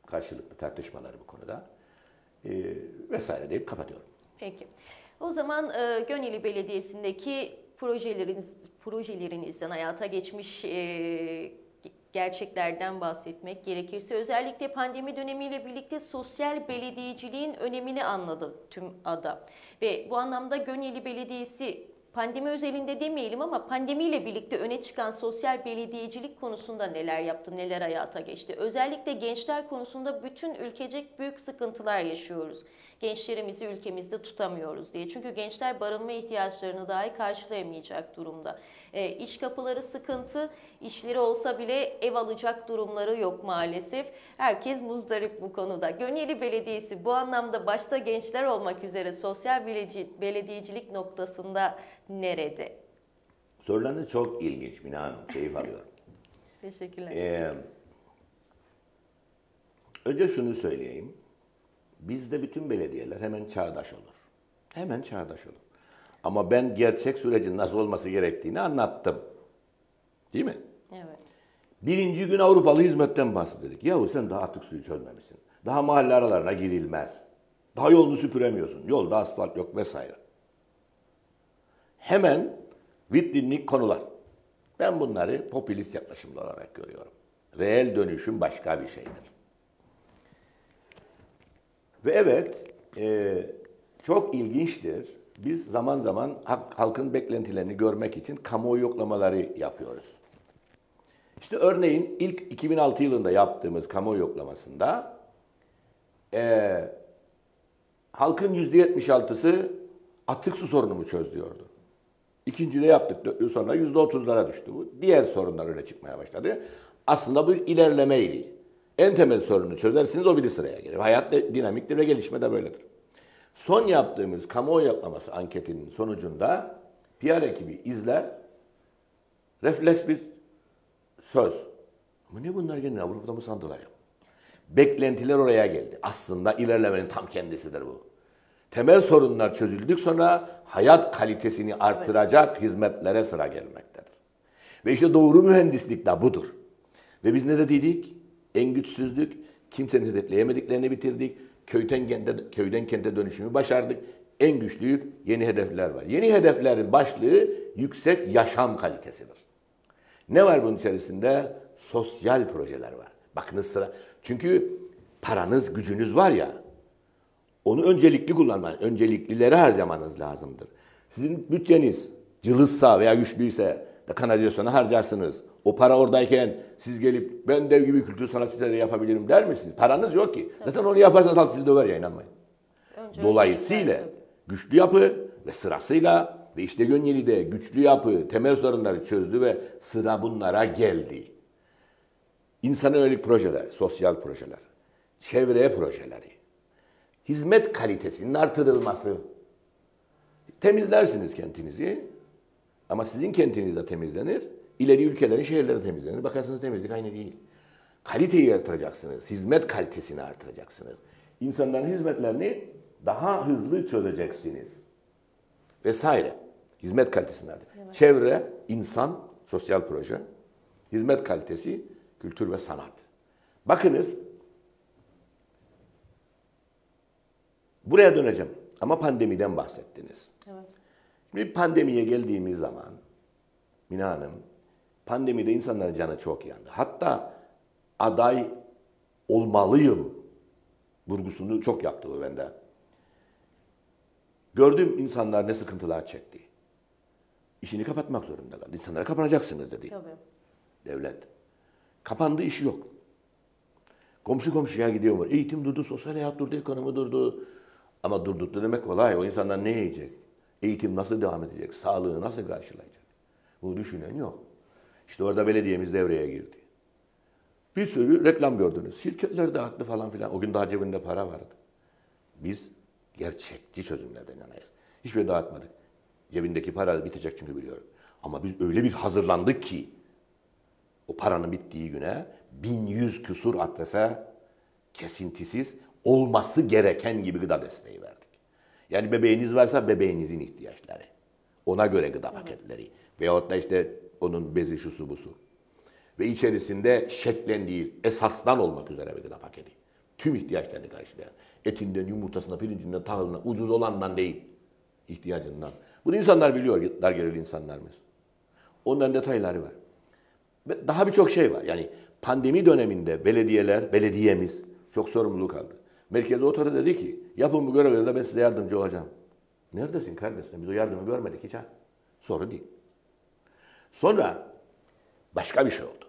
karşılıklı tartışmaları bu konuda. Vesaire deyip kapatıyorum. Peki. O zaman Gönyeli Belediyesi'ndeki projelerinizden hayata geçmiş gerçeklerden bahsetmek gerekirse özellikle pandemi dönemiyle birlikte sosyal belediyeciliğin önemini anladı tüm ada. Ve bu anlamda Gönyeli Belediyesi pandemi özelinde demeyelim ama pandemiyle birlikte öne çıkan sosyal belediyecilik konusunda neler yaptı, neler hayata geçti? Özellikle gençler konusunda bütün ülkecek büyük sıkıntılar yaşıyoruz. Gençlerimizi ülkemizde tutamıyoruz diye. Çünkü gençler barınma ihtiyaçlarını dahi karşılayamayacak durumda. İş kapıları sıkıntı, işleri olsa bile ev alacak durumları yok maalesef. Herkes muzdarip bu konuda. Gönyeli Belediyesi bu anlamda başta gençler olmak üzere sosyal belediyecilik noktasında nerede? Sorularınız çok ilginç Mina Hanım. Keyif alıyorum. Teşekkürler. Önce şunu söyleyeyim. Bizde bütün belediyeler hemen çağdaş olur. Hemen çağdaş olur. Ama ben gerçek sürecin nasıl olması gerektiğini anlattım. Değil mi? Evet. Birinci gün Avrupalı hizmetten bahsettik. Yahu sen daha atık suyu çözmemişsin. Daha mahalle aralarına girilmez. Daha yolunu süpüremiyorsun. Yolda asfalt yok vesaire. Hemen vitrinlik konular. Ben bunları popülist yaklaşımlar olarak görüyorum. Reel dönüşüm başka bir şeydir. Ve evet, çok ilginçtir. Biz zaman zaman halkın beklentilerini görmek için kamuoyu yoklamaları yapıyoruz. İşte örneğin ilk 2006 yılında yaptığımız kamuoyu yoklamasında halkın %76'sı atık su sorunumu çöz diyordu. İkincide yaptık, 4 yıl sonra %30'lara düştü bu. Diğer sorunlar öyle çıkmaya başladı. Aslında bu ilerlemeydi. En temel sorunu çözersiniz, o bir sıraya gelir. Hayat dinamiktir ve gelişme de böyledir. Son yaptığımız kamuoyu yoklaması anketinin sonucunda PR ekibi izler, refleks bir söz. Ama ne bunlar gene Avrupa'da mı sandılar ya? Beklentiler oraya geldi. Aslında ilerlemenin tam kendisidir bu. Temel sorunlar çözüldük sonra hayat kalitesini artıracak hizmetlere sıra gelmektedir. Ve işte doğru mühendislik de budur. Ve biz ne dedik? En güçsüzlük, kimsenin hedefleyemediklerini bitirdik. Köyden kente dönüşümü başardık. En güçlü yeni hedefler var. Yeni hedeflerin başlığı yüksek yaşam kalitesidir. Ne var bunun içerisinde? Sosyal projeler var. Bakınız sıra. Çünkü paranız, gücünüz var ya, onu öncelikli kullanmanız, önceliklileri harcamanız lazımdır. Sizin bütçeniz cılızsa veya güçlüyse de kanalizasyona harcarsınız. O para oradayken siz gelip ben dev gibi kültür sanat siteleri yapabilirim der misiniz? Paranız yok ki. Tabii. Zaten onu yaparsanız halk sizi döver ya, inanmayın. Dolayısıyla güçlü yapı ve sırasıyla ve işte Gönyeli'de güçlü yapı temel sorunları çözdü ve sıra bunlara geldi. İnsana yönelik projeler, sosyal projeler, çevre projeleri, hizmet kalitesinin artırılması. Temizlersiniz kentinizi ama sizin kentiniz de temizlenir. İleri ülkelerin şehirleri temizlenir. Bakarsınız temizlik aynı değil. Kaliteyi artıracaksınız. Hizmet kalitesini artıracaksınız. İnsanların hizmetlerini daha hızlı çözeceksiniz. Vesaire. Hizmet kalitesini artıracak. Evet. Çevre, insan, sosyal proje. Hizmet kalitesi, kültür ve sanat. Bakınız. Buraya döneceğim. Ama pandemiden bahsettiniz. Evet. Şimdi pandemiye geldiğimiz zaman Mina Hanım, pandemide insanların canı çok yandı. Hatta aday olmalıyım vurgusunu çok yaptı bu bende. Gördüm insanlar ne sıkıntılar çekti. İşini kapatmak zorunda kaldı. İnsanlara kapanacaksınız dedi. Tabii. Devlet. Kapandı, işi yok. Komşu komşuya gidiyor mu? Eğitim durdu, sosyal hayat durdu, ekonomi durdu. Ama durdurdu demek kolay. O insanlar ne yiyecek? Eğitim nasıl devam edecek? Sağlığı nasıl karşılayacak? Bunu düşünen yok. İşte orada belediyemiz devreye girdi. Bir sürü reklam gördünüz. Şirketler dağıttı falan filan. O gün daha cebinde para vardı. Biz gerçekçi çözümlerden yanayız. Hiçbir şey dağıtmadık. Cebindeki para bitecek çünkü biliyorum. Ama biz öyle bir hazırlandık ki o paranın bittiği güne 1100 küsur adrese kesintisiz olması gereken gibi gıda desteği verdik. Yani bebeğiniz varsa bebeğinizin ihtiyaçları. Ona göre gıda paketleri. Veyahut da işte onun bezi şusu busu. Ve içerisinde şeklen değil, esasdan olmak üzere bir gıda paketi. Tüm ihtiyaçlarını karşılayan. Etinden, yumurtasından, pirincinden, tahılından, ucuz olandan değil. İhtiyacından. Bunu insanlar biliyor, dar gelirli insanlarımız. Onların detayları var. Ve daha birçok şey var. Yani pandemi döneminde belediyemiz çok sorumluluk aldı. Merkeze oturdu, dedi ki, yapın bu görevlerde ben size yardımcı olacağım. Neredesin kardeşim? Biz o yardımı görmedik hiç ha. Sorun değil. Sonra başka bir şey oldu.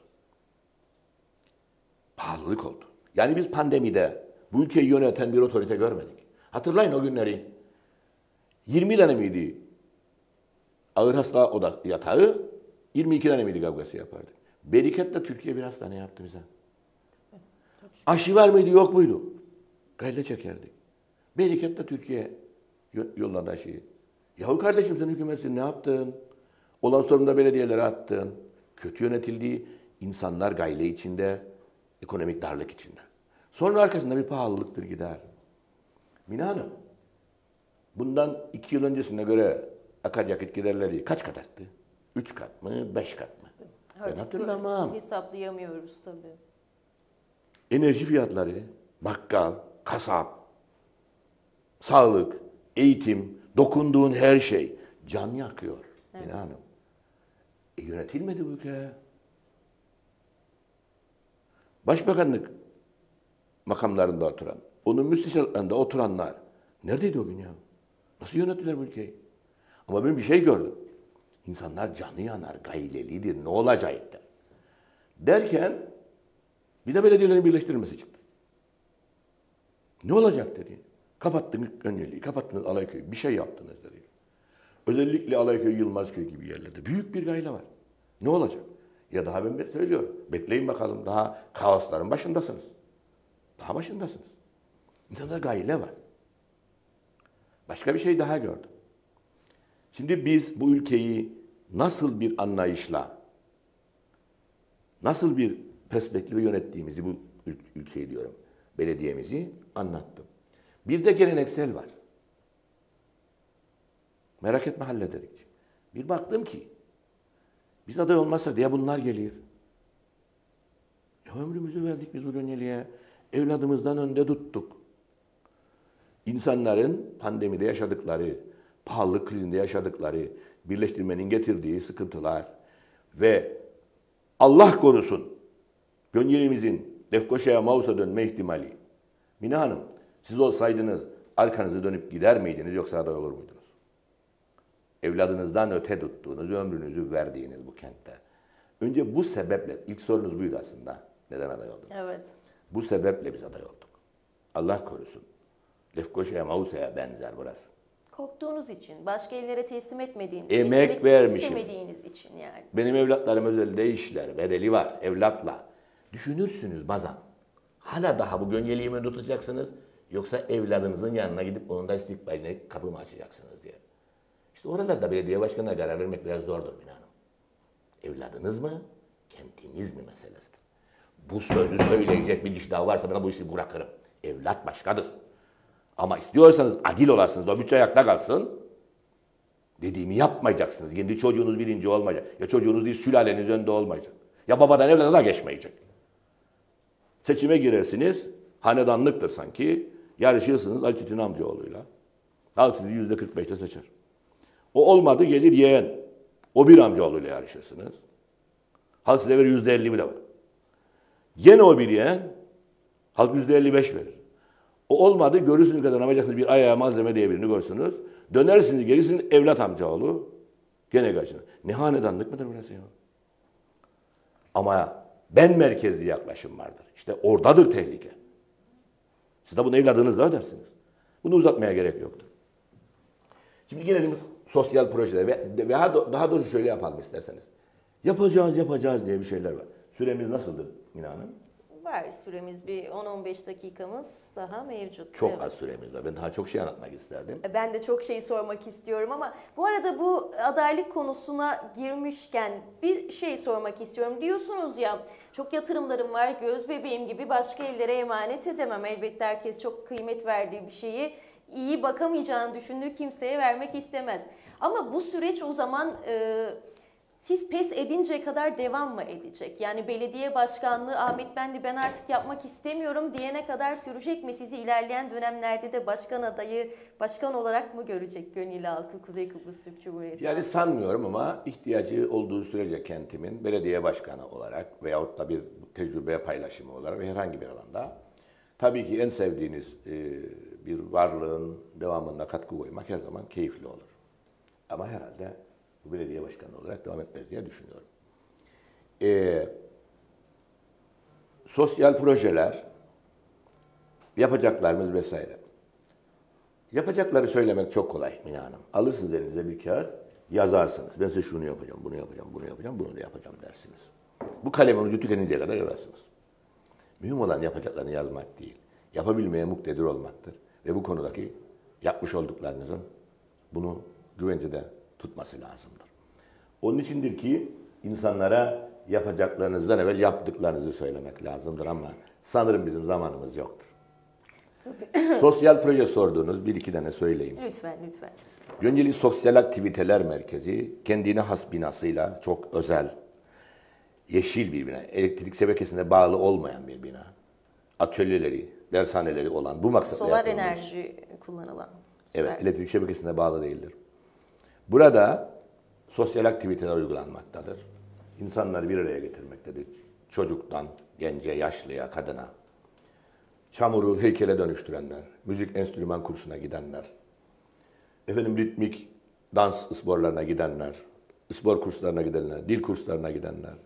Pahalılık oldu. Yani biz pandemide bu ülkeyi yöneten bir otorite görmedik. Hatırlayın o günleri. 20 tane miydi ağır hasta yatağı, 22 tane miydi kavgası yapardık. Beriketle Türkiye bir hastane yaptı bize. Aşı var mıydı yok muydu? Gayle çekerdik. Beriketle Türkiye yolladı aşıyı. Yahu kardeşim sen hükümetsin, ne yaptın? Olan sorunda belediyelere attın. Kötü yönetildiği insanlar gayle içinde, ekonomik darlık içinde. Sonra arkasında bir pahalılıktır gider. Mine Hanım, bundan 2 yıl öncesine göre akaryakıt giderleri kaç kat arttı? 3 kat mı, 5 kat mı? Ben hatırlamam. Hesaplayamıyoruz tabii. Enerji fiyatları, bakkal, kasap, sağlık, eğitim, dokunduğun her şey can yakıyor. Evet. Mine Hanım. Yönetilmedi bu ülke. Başbakanlık makamlarında oturan, onun müsteşarlıklarında oturanlar neredeydi o gün ya? Nasıl yönettiler bu ülkeyi? Ama ben bir şey gördüm. İnsanlar canı yanar, gaylelidir, ne olacak der. Derken bir de belediyelerin birleştirilmesi çıktı. Ne olacak dedi. Kapattınız Gönyeli'yi, kapattınız Alayköy'ü, bir şey yaptınız dedi. Özellikle Alayköy, Yılmazköy gibi yerlerde büyük bir gayle var. Ne olacak? Ya daha ben söylüyorum. Bekleyin bakalım, daha kaosların başındasınız. Daha başındasınız. İnsanlar gayle var. Başka bir şey daha gördüm. Şimdi biz bu ülkeyi nasıl bir anlayışla, nasıl bir perspektifle yönettiğimizi, bu ülkeyi diyorum, belediyemizi anlattım. Bir de geleneksel var. Merak etme, hallederik. Bir baktım ki, biz aday olmazsa diye bunlar gelir. Ya ömrümüzü verdik biz bu Gönyeli'ye. Evladımızdan önde tuttuk. İnsanların pandemide yaşadıkları, pahalılık krizinde yaşadıkları, birleştirmenin getirdiği sıkıntılar ve Allah korusun Gönyeli'mizin Lefkoşa'ya, Maus'a dönme ihtimali. Mine Hanım, siz olsaydınız arkanızı dönüp gider miydiniz yoksa aday olur muydunuz? Evladınızdan öte tuttuğunuz, ömrünüzü verdiğiniz bu kentte. Önce bu sebeple, ilk sorunuz buydu aslında. Neden aday oldunuz? Evet. Bu sebeple biz aday olduk. Allah korusun. Lefkoşa'ya, Mausa'ya benzer burası. Korktuğunuz için, başka ellere teslim etmediğiniz, emek vermişim. istemediğiniz için yani. Benim evlatlarım özel işler, bedeli var evlatla. Düşünürsünüz bazen. Hala daha bu Gönyeli'yi mi tutacaksınız yoksa evladınızın yanına gidip onun da istikbaline kapı mı açacaksınız diye. İşte oralarda belediye başkanına karar vermek biraz zordur Mine Hanım. Evladınız mı, kentiniz mi meselesidir. Bu sözü söyleyecek bir kişi daha varsa ben bu işi bırakırım. Evlat başkadır. Ama istiyorsanız adil olasınız, o bütçe ayakta kalsın. Dediğimi yapmayacaksınız. Kendi çocuğunuz birinci olmayacak. Ya çocuğunuz değil, sülaleniz önde olmayacak. Ya babadan evlada da geçmeyecek. Seçime girersiniz, hanedanlıktır sanki. Yarışırsınız Ali Çetin amcaoğluyla. Halk sizi %45'te seçer. O olmadı, gelir yeğen. O bir amcaoğluyla yarışırsınız. Halk size verir %50 bile var. Yine o bir yeğen, halk %55 verir. O olmadı, görürsünüz kazanamayacaksınız, bir ayağa malzeme diye birini görürsünüz. Dönersiniz, gelirsiniz evlat amcaoğlu. Gene karşına. Ne hanedanlık mıdır burası ya? Ama ben merkezli yaklaşım vardır. İşte oradadır tehlike. Siz de bunu evladınızla ödersiniz. Bunu uzatmaya gerek yoktur. Şimdi gelelim sosyal projelere ve daha doğrusu şöyle yapalım isterseniz. Yapacağız diye bir şeyler var. Süremiz nasıldır Mine Hanım? Var süremiz, bir 10-15 dakikamız daha mevcut. Çok az süremiz var. Ben daha çok şey anlatmak isterdim. Ben de çok şey sormak istiyorum ama bu arada bu adaylık konusuna girmişken bir şey sormak istiyorum. Diyorsunuz ya, çok yatırımlarım var, göz bebeğim gibi başka ellere emanet edemem. Elbette herkes çok kıymet verdiği bir şeyi iyi bakamayacağını düşündüğü kimseye vermek istemez. Ama bu süreç o zaman Siz pes edinceye kadar devam mı edecek? Yani belediye başkanlığı Ahmet Bendi ben artık yapmak istemiyorum diyene kadar sürecek mi? Sizi ilerleyen dönemlerde de başkan adayı, başkan olarak mı görecek Gönyeli halkı Kuzey Kıbrıs Türk Cumhuriyeti? Yani sanmıyorum ama ihtiyacı olduğu sürece kentimin belediye başkanı olarak veyahut da bir tecrübe paylaşımı olarak ve herhangi bir alanda tabii ki en sevdiğiniz bir varlığın devamında katkı koymak her zaman keyifli olur. Ama herhalde bu belediye başkanı olarak devam etmez diye düşünüyorum. Sosyal projeler, yapacaklarımız vesaire. Yapacakları söylemek çok kolay Mine Hanım. Alırsınız elinize bir kağıt, yazarsınız. Ben size şunu yapacağım, bunu yapacağım, bunu yapacağım, bunu da yapacağım dersiniz. Bu kalemin ucu tükeninceye kadar yazarsınız. Mühim olan yapacaklarını yazmak değil, yapabilmeye muktedir olmaktır. Ve bu konudaki yapmış olduklarınızın bunu güvencede tutması lazımdır. Onun içindir ki insanlara yapacaklarınızdan evvel yaptıklarınızı söylemek lazımdır ama sanırım bizim zamanımız yoktur. Sosyal proje sorduğunuz bir iki tane söyleyeyim. Lütfen, lütfen. Gönyeli Sosyal Aktiviteler Merkezi kendine has binasıyla çok özel, yeşil bir bina, elektrik şebekesine bağlı olmayan bir bina. Atölyeleri, dershaneleri olan bu maksatla Solar yapılmış. enerji kullanılan. Evet, Süper. elektrik şebekesine bağlı değildir. Burada sosyal aktiviteler uygulanmaktadır. İnsanları bir araya getirmektedir. Çocuktan, gence, yaşlıya, kadına. Çamuru heykele dönüştürenler, müzik enstrüman kursuna gidenler, ritmik dans sporlarına gidenler, spor kurslarına gidenler, dil kurslarına gidenler,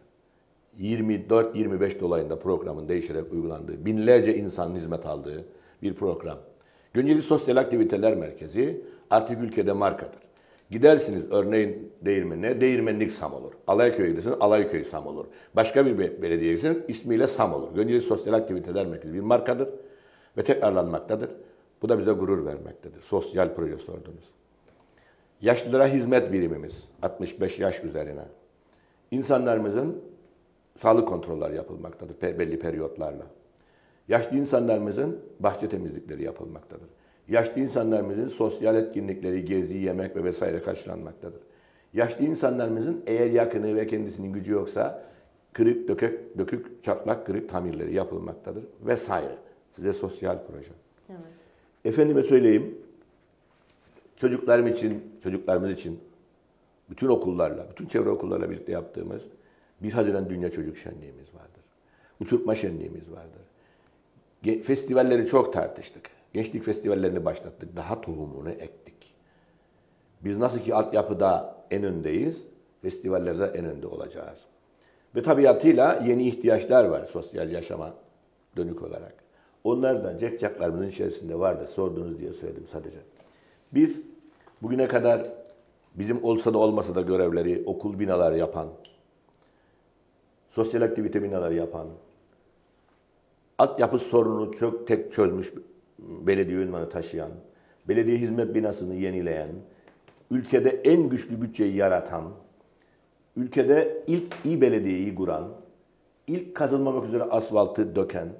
24-25 dolayında programın değişerek uygulandığı, binlerce insanın hizmet aldığı bir program. Gönyeli Sosyal Aktiviteler Merkezi artık ülkede markadır. Gidersiniz örneğin değirmenine, değirmenlik SAM olur. Alayköy'e gidersiniz, Alayköy SAM olur. Başka bir belediyeye gidersiniz, ismiyle SAM olur. Gönyeli Sosyal Aktiviteler Merkezi bir markadır ve tekrarlanmaktadır. Bu da bize gurur vermektedir. Sosyal proje sordunuz. Yaşlılara hizmet birimimiz, 65 yaş üzerine. İnsanlarımızın sağlık kontrolleri yapılmaktadır belli periyotlarla. Yaşlı insanlarımızın bahçe temizlikleri yapılmaktadır. Yaşlı insanlarımızın sosyal etkinlikleri, gezi, yemek ve vesaire karşılanmaktadır. Yaşlı insanlarımızın eğer yakını ve kendisinin gücü yoksa kırık, dökük, çatlak, kırık tamirleri yapılmaktadır vesaire. Size sosyal proje. Evet. Efendime söyleyeyim, çocuklarımız için bütün okullarla, bütün çevre okullarla birlikte yaptığımız 1 Haziran Dünya Çocuk Şenliğimiz vardır. Uçurtma şenliğimiz vardır. Festivalleri çok tartıştık. Gençlik festivallerini başlattık. Daha tohumunu ektik. Biz nasıl ki altyapıda en öndeyiz, festivallerde en önde olacağız. Ve tabiatıyla yeni ihtiyaçlar var sosyal yaşama dönük olarak. Onlar da cekcaklarımızın içerisinde vardı. Sordunuz diye söyledim sadece. Biz bugüne kadar bizim olsa da olmasa da görevleri okul binaları yapan, sosyal aktivite binaları yapan, altyapı sorununu çok tek çözmüş belediye ünvanı taşıyan, belediye hizmet binasını yenileyen, ülkede en güçlü bütçeyi yaratan, ülkede ilk iyi belediyeyi kuran, ilk kazılmamak üzere asfaltı döken,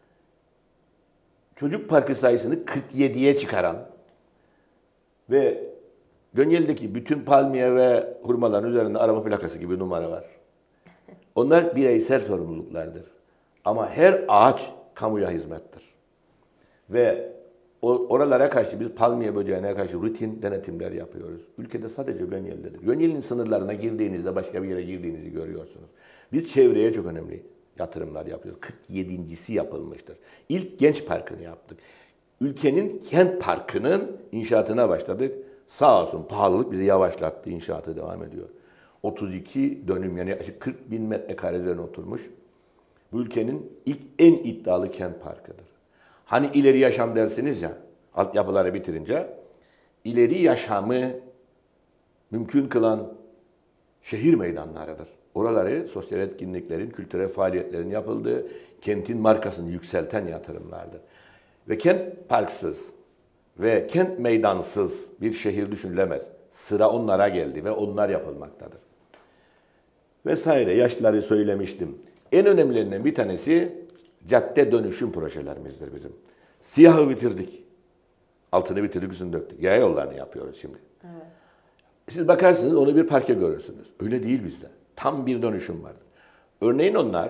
çocuk parkı sayısını 47'ye çıkaran ve Gönyeli'deki bütün palmiye ve hurmaların üzerinde araba plakası gibi numara var. Onlar bireysel sorumluluklardır. Ama her ağaç kamuya hizmettir. Ve oralara karşı biz palmiye böceğine karşı rutin denetimler yapıyoruz. Ülkede sadece Gönyeli'dedir. Gönyeli'nin sınırlarına girdiğinizde başka bir yere girdiğinizi görüyorsunuz. Biz çevreye çok önemli yatırımlar yapıyoruz. 47.'si yapılmıştır. İlk genç parkını yaptık. Ülkenin kent parkının inşaatına başladık. Sağ olsun pahalılık bizi yavaşlattı. İnşaatı devam ediyor. 32 dönüm yani 40 bin metrekare üzerine oturmuş. Bu ülkenin ilk en iddialı kent parkıdır. Hani ileri yaşam dersiniz ya, altyapıları bitirince, ileri yaşamı mümkün kılan şehir meydanlarıdır. Oraları sosyal etkinliklerin, kültürel faaliyetlerin yapıldığı, kentin markasını yükselten yatırımlardır. Ve kent parksız ve kent meydansız bir şehir düşünülemez. Sıra onlara geldi ve onlar yapılmaktadır. Vesaire, yaşları söylemiştim. En önemlilerinden bir tanesi cadde dönüşüm projelerimizdir bizim. Siyahı bitirdik. Altını bitirdik, üstünü döktük. Yaya yollarını yapıyoruz şimdi. Evet. Siz bakarsınız onu bir parke görürsünüz. Öyle değil bizde. Tam bir dönüşüm vardır. Örneğin onlar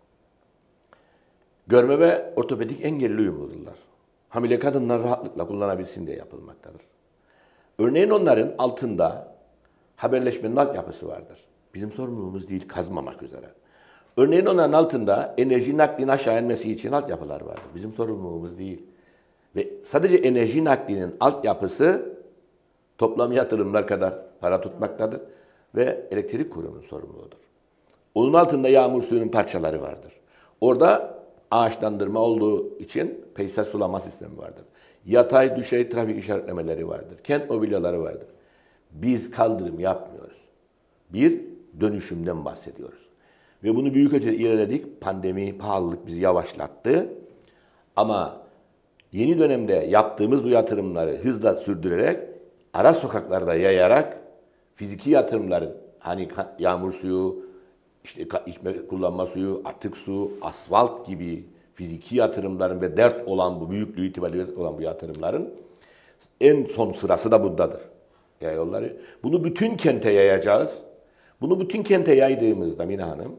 görme ve ortopedik engelli uyumludular. Hamile kadınlar rahatlıkla kullanabilsin diye yapılmaktadır. Örneğin onların altında haberleşmenin altyapısı vardır. Bizim sorumluluğumuz değil, kazmamak üzere. Örneğin onların altında enerji naklinin aşağı inmesi için altyapılar vardır. Bizim sorumluluğumuz değil. Ve sadece enerji naklinin altyapısı toplam yatırımlar kadar para tutmaktadır ve elektrik kurumunun sorumluluğudur. Onun altında yağmur suyunun parçaları vardır. Orada ağaçlandırma olduğu için peyzaj sulama sistemi vardır. Yatay, düşey trafik işaretlemeleri vardır. Kent mobilyaları vardır. Biz kaldırım yapmıyoruz. Bir dönüşümden bahsediyoruz. Ve bunu büyük ölçüde ilerledik. Pandemi, pahalılık bizi yavaşlattı. Ama yeni dönemde yaptığımız bu yatırımları hızla sürdürerek, ara sokaklarda yayarak fiziki yatırımların, hani yağmur suyu, işte içme kullanma suyu, atık su, asfalt gibi fiziki yatırımların ve dert olan bu büyüklüğü itibariyle olan bu yatırımların en son sırası da bundadır. Ya yolları. Bunu bütün kente yayacağız. Bunu bütün kente yaydığımızda Mine Hanım,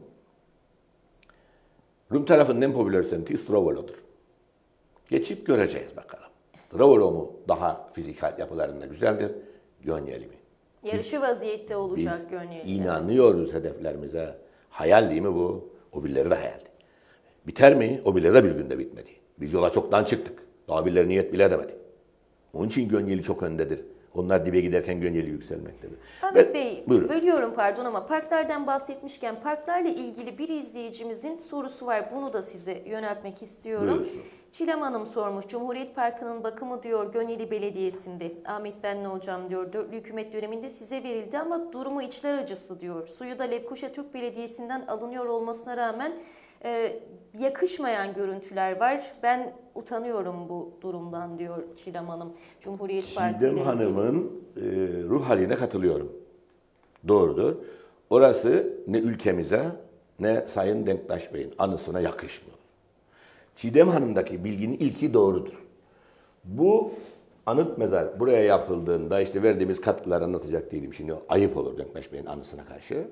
Rum tarafının en popüler semti Istrovolo'dur. Geçip göreceğiz bakalım. Istrovolo mu daha fizikal yapılarında güzeldir, Gönyeli mi? Yarışı vaziyette olacak Biz Gönyeli. inanıyoruz hedeflerimize. Hayal değil mi bu? O birileri de hayaldi. Biter mi? O birileri de bir günde bitmedi. Biz yola çoktan çıktık. Daha birileri niyet bile edemedi. Onun için Gönyeli çok öndedir. Onlar dibe giderken Gönyeli yükselmektedir. Ahmet Bey, buyurun. bölüyorum pardon ama parklardan bahsetmişken parklarla ilgili bir izleyicimizin sorusu var. Bunu da size yöneltmek istiyorum. Buyursun. Çilem Hanım sormuş. Cumhuriyet Parkı'nın bakımı diyor Gönyeli Belediyesi'nde. Ahmet ben ne olacağım diyor. Dörtlü hükümet döneminde size verildi ama durumu içler acısı diyor. Suyu da Lefkoşa Türk Belediyesi'nden alınıyor olmasına rağmen yakışmayan görüntüler var. Ben utanıyorum bu durumdan diyor Çilem Hanım. Cumhuriyet Parkı ile Çiğdem ilgili. Hanım'ın ruh haline katılıyorum. Doğrudur. Orası ne ülkemize ne Sayın Denktaş Bey'in anısına yakışmıyor. Çiğdem Hanım'daki bilginin ilki doğrudur. Bu anıt mezar buraya yapıldığında işte verdiğimiz katkıları anlatacak değilim şimdi. Ayıp olur Denktaş Bey'in anısına karşı.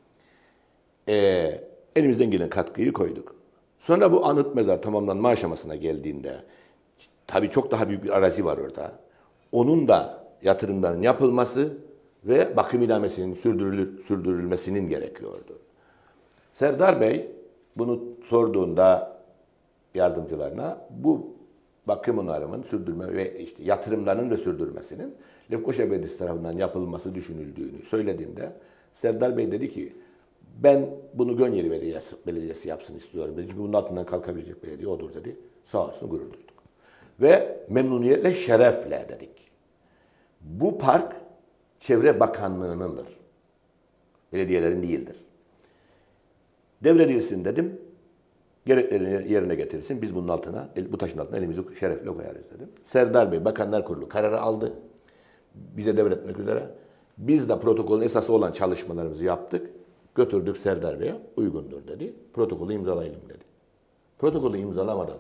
Elimizden gelen katkıyı koyduk. Sonra bu anıt mezar tamamlanma aşamasına geldiğinde tabii çok daha büyük bir arazi var orada. Onun da yatırımların yapılması ve bakım idamesinin sürdürülmesinin gerekiyordu. Serdar Bey bunu sorduğunda yardımcılarına bu bakım onarımın sürdürme ve işte yatırımlarının da sürdürmesinin Lefkoşa Belediyesi tarafından yapılması düşünüldüğünü söylediğinde Serdar Bey dedi ki ben bunu Gönyeli Belediyesi yapsın istiyorum dedi. Çünkü bunun altından kalkabilecek belediye odur dedi. Sağ olsun gurur duyduk. Ve memnuniyetle, şerefle dedik. Bu park Çevre Bakanlığı'nındır. Belediyelerin değildir. Devredilsin dedim. Gereklerini yerine getirsin. Biz bunun altına, bu taşın altına elimizi şerefle koyarız dedim. Serdar Bey Bakanlar Kurulu kararı aldı. Bize devretmek üzere. Biz de protokolün esası olan çalışmalarımızı yaptık. Götürdük Serdar Bey'e, uygundur dedi. Protokolü imzalayalım dedi. Protokolü imzalamadan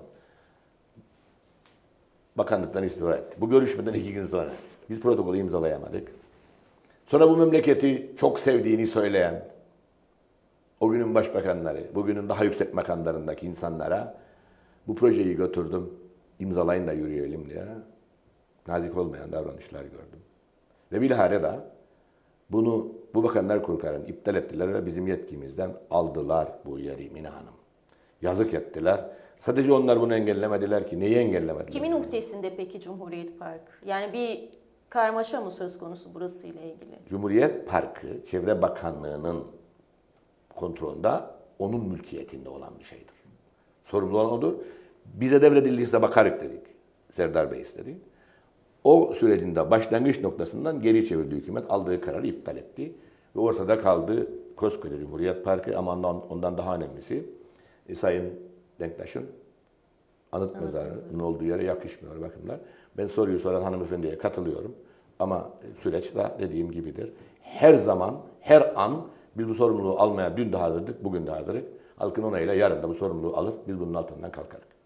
bakanlıktan istifa etti. Bu görüşmeden 2 gün sonra biz protokolü imzalayamadık. Sonra bu memleketi çok sevdiğini söyleyen o günün başbakanları, bugünün daha yüksek makamlarındaki insanlara bu projeyi götürdüm, imzalayın da yürüyelim diye nazik olmayan davranışlar gördüm. Ve bilahare de bunu bu bakanlar kurulu kararını iptal ettiler ve bizim yetkimizden aldılar bu yeri Mine Hanım. Yazık ettiler. Sadece onlar bunu engellemediler ki. Neyi engellemediler? Kimin uhdesinde peki Cumhuriyet Parkı? Yani bir karmaşa mı söz konusu burası ile ilgili? Cumhuriyet Parkı, Çevre Bakanlığı'nın kontrolünde, onun mülkiyetinde olan bir şeydir. Sorumlu olan odur. Bize devredildiyse bakarık dedik. Serdar Bey istedi. O sürecinde başlangıç noktasından geri çevirdi hükümet. Aldığı kararı iptal etti. Ve ortada kaldı koskoca Cumhuriyet Parkı ama ondan daha önemlisi Sayın Denktaş'ın anıt mezarının olduğu yere yakışmıyor bakımlar. Ben soruyu soran hanımefendiye katılıyorum. Ama süreç de dediğim gibidir. Her zaman, her an biz bu sorumluluğu almaya dün de hazırdık, bugün de hazırız. Halkın onayıyla yarın da bu sorumluluğu alır, biz bunun altından kalkarız.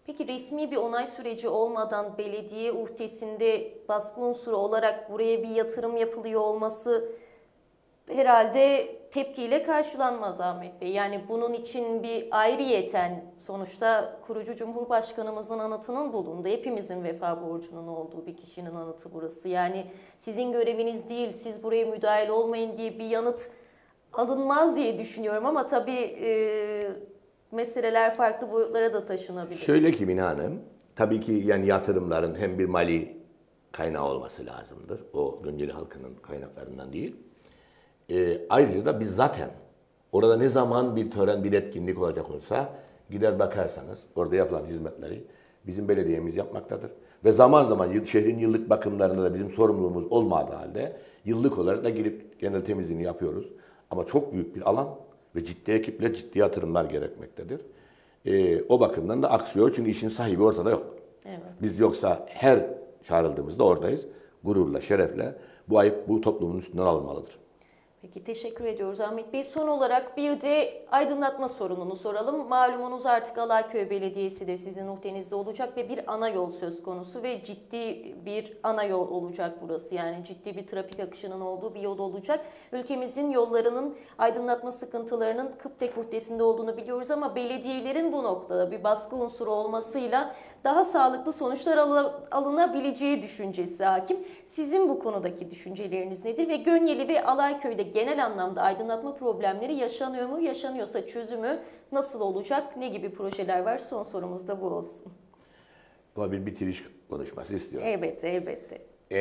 Peki resmi bir onay süreci olmadan belediye uhdesinde baskı unsuru olarak buraya bir yatırım yapılıyor olması herhalde tepkiyle karşılanmaz Ahmet Bey. Yani bunun için bir ayrıyeten sonuçta kurucu Cumhurbaşkanımızın anıtının bulunduğu, hepimizin vefa borcunun olduğu bir kişinin anıtı burası. Yani sizin göreviniz değil, siz buraya müdahale olmayın diye bir yanıt alınmaz diye düşünüyorum ama tabii meseleler farklı boyutlara da taşınabilir. Şöyle ki Mine Hanım, tabii ki yani yatırımların hem bir mali kaynağı olması lazımdır. O Gönceli halkının kaynaklarından değil. Ayrıca da biz zaten orada ne zaman bir tören, bir etkinlik olacak olsa gider bakarsanız orada yapılan hizmetleri bizim belediyemiz yapmaktadır. Ve zaman zaman şehrin yıllık bakımlarında da bizim sorumluluğumuz olmadığı halde yıllık olarak da girip genel temizliğini yapıyoruz. Ama çok büyük bir alan ve ciddi ekiple ciddi yatırımlar gerekmektedir. O bakımdan da aksıyor çünkü işin sahibi ortada yok. Evet. Biz yoksa her çağrıldığımızda oradayız. Gururla, şerefle bu ayıp bu toplumun üstünden alınmalıdır. Peki teşekkür ediyoruz Ahmet Bey. Son olarak bir de aydınlatma sorununu soralım. Malumunuz artık Alayköy Belediyesi de sizin uhdenizde olacak ve bir ana yol söz konusu ve ciddi bir ana yol olacak burası. Yani ciddi bir trafik akışının olduğu bir yol olacak. Ülkemizin yollarının aydınlatma sıkıntılarının Kıptek uhdesinde olduğunu biliyoruz ama belediyelerin bu noktada bir baskı unsuru olmasıyla daha sağlıklı sonuçlar alınabileceği düşüncesi hakim. Sizin bu konudaki düşünceleriniz nedir ve Gönyeli ve Alayköy'de genel anlamda aydınlatma problemleri yaşanıyor mu? Yaşanıyorsa çözümü nasıl olacak? Ne gibi projeler var? Son sorumuz da bu olsun. Bu bir bitiriş konuşması istiyorum. Elbette, elbette.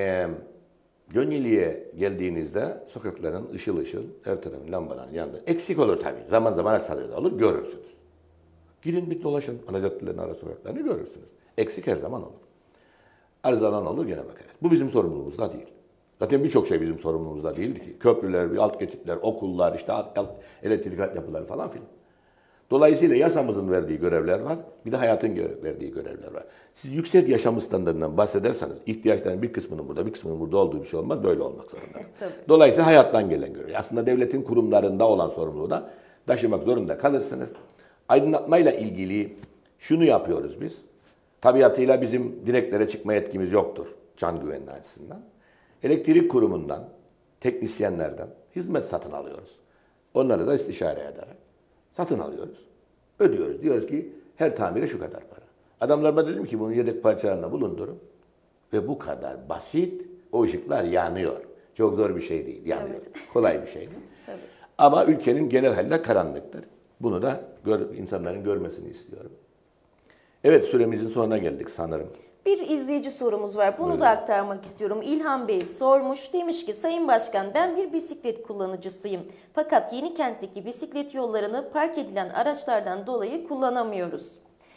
Gönyeli'ye geldiğinizde sokakların ışıl ışıl her tarafın lambaların yanında. Eksik olur tabii. Zaman zaman aksaklığı da olur. Görürsünüz. Girin bir dolaşın. Ana caddelerin ara sokaklarını görürsünüz. Eksik her zaman olur. Arızalan olur gene bakarız. Bu bizim sorumluluğumuzda değil. Zaten birçok şey bizim sorumluluğumuzda değildi ki. Köprüler, alt geçitler, okullar, işte elektrik altyapıları falan filan. Dolayısıyla yasamızın verdiği görevler var. Bir de hayatın verdiği görevler var. Siz yüksek yaşam standartından bahsederseniz ihtiyaçların bir kısmının burada, bir kısmının burada olduğu bir şey olmaz. Böyle olmak zorunda. Dolayısıyla hayattan gelen görev. Aslında devletin kurumlarında olan sorumluluğu da taşımak zorunda kalırsınız. Aydınlatmayla ilgili şunu yapıyoruz biz. Tabiatıyla bizim direklere çıkma yetkimiz yoktur can güvenliği açısından. Elektrik kurumundan, teknisyenlerden hizmet satın alıyoruz. Onları da istişare ederek satın alıyoruz. Ödüyoruz. Diyoruz ki her tamire şu kadar para. Adamlarıma dedim ki bunu yedek parçalarına bulundurun. Ve bu kadar basit o ışıklar yanıyor. Çok zor bir şey değil. Yanıyor. Evet. Kolay bir şey değil. Tabii. Ama ülkenin genel halinde karanlıktır. Bunu da insanların görmesini istiyorum. Evet, süremizin sonuna geldik sanırım. Bir izleyici sorumuz var. Bunu da aktarmak istiyorum. İlhan Bey sormuş. Demiş ki Sayın Başkan ben bir bisiklet kullanıcısıyım. Fakat Yenikent'teki bisiklet yollarını park edilen araçlardan dolayı kullanamıyoruz.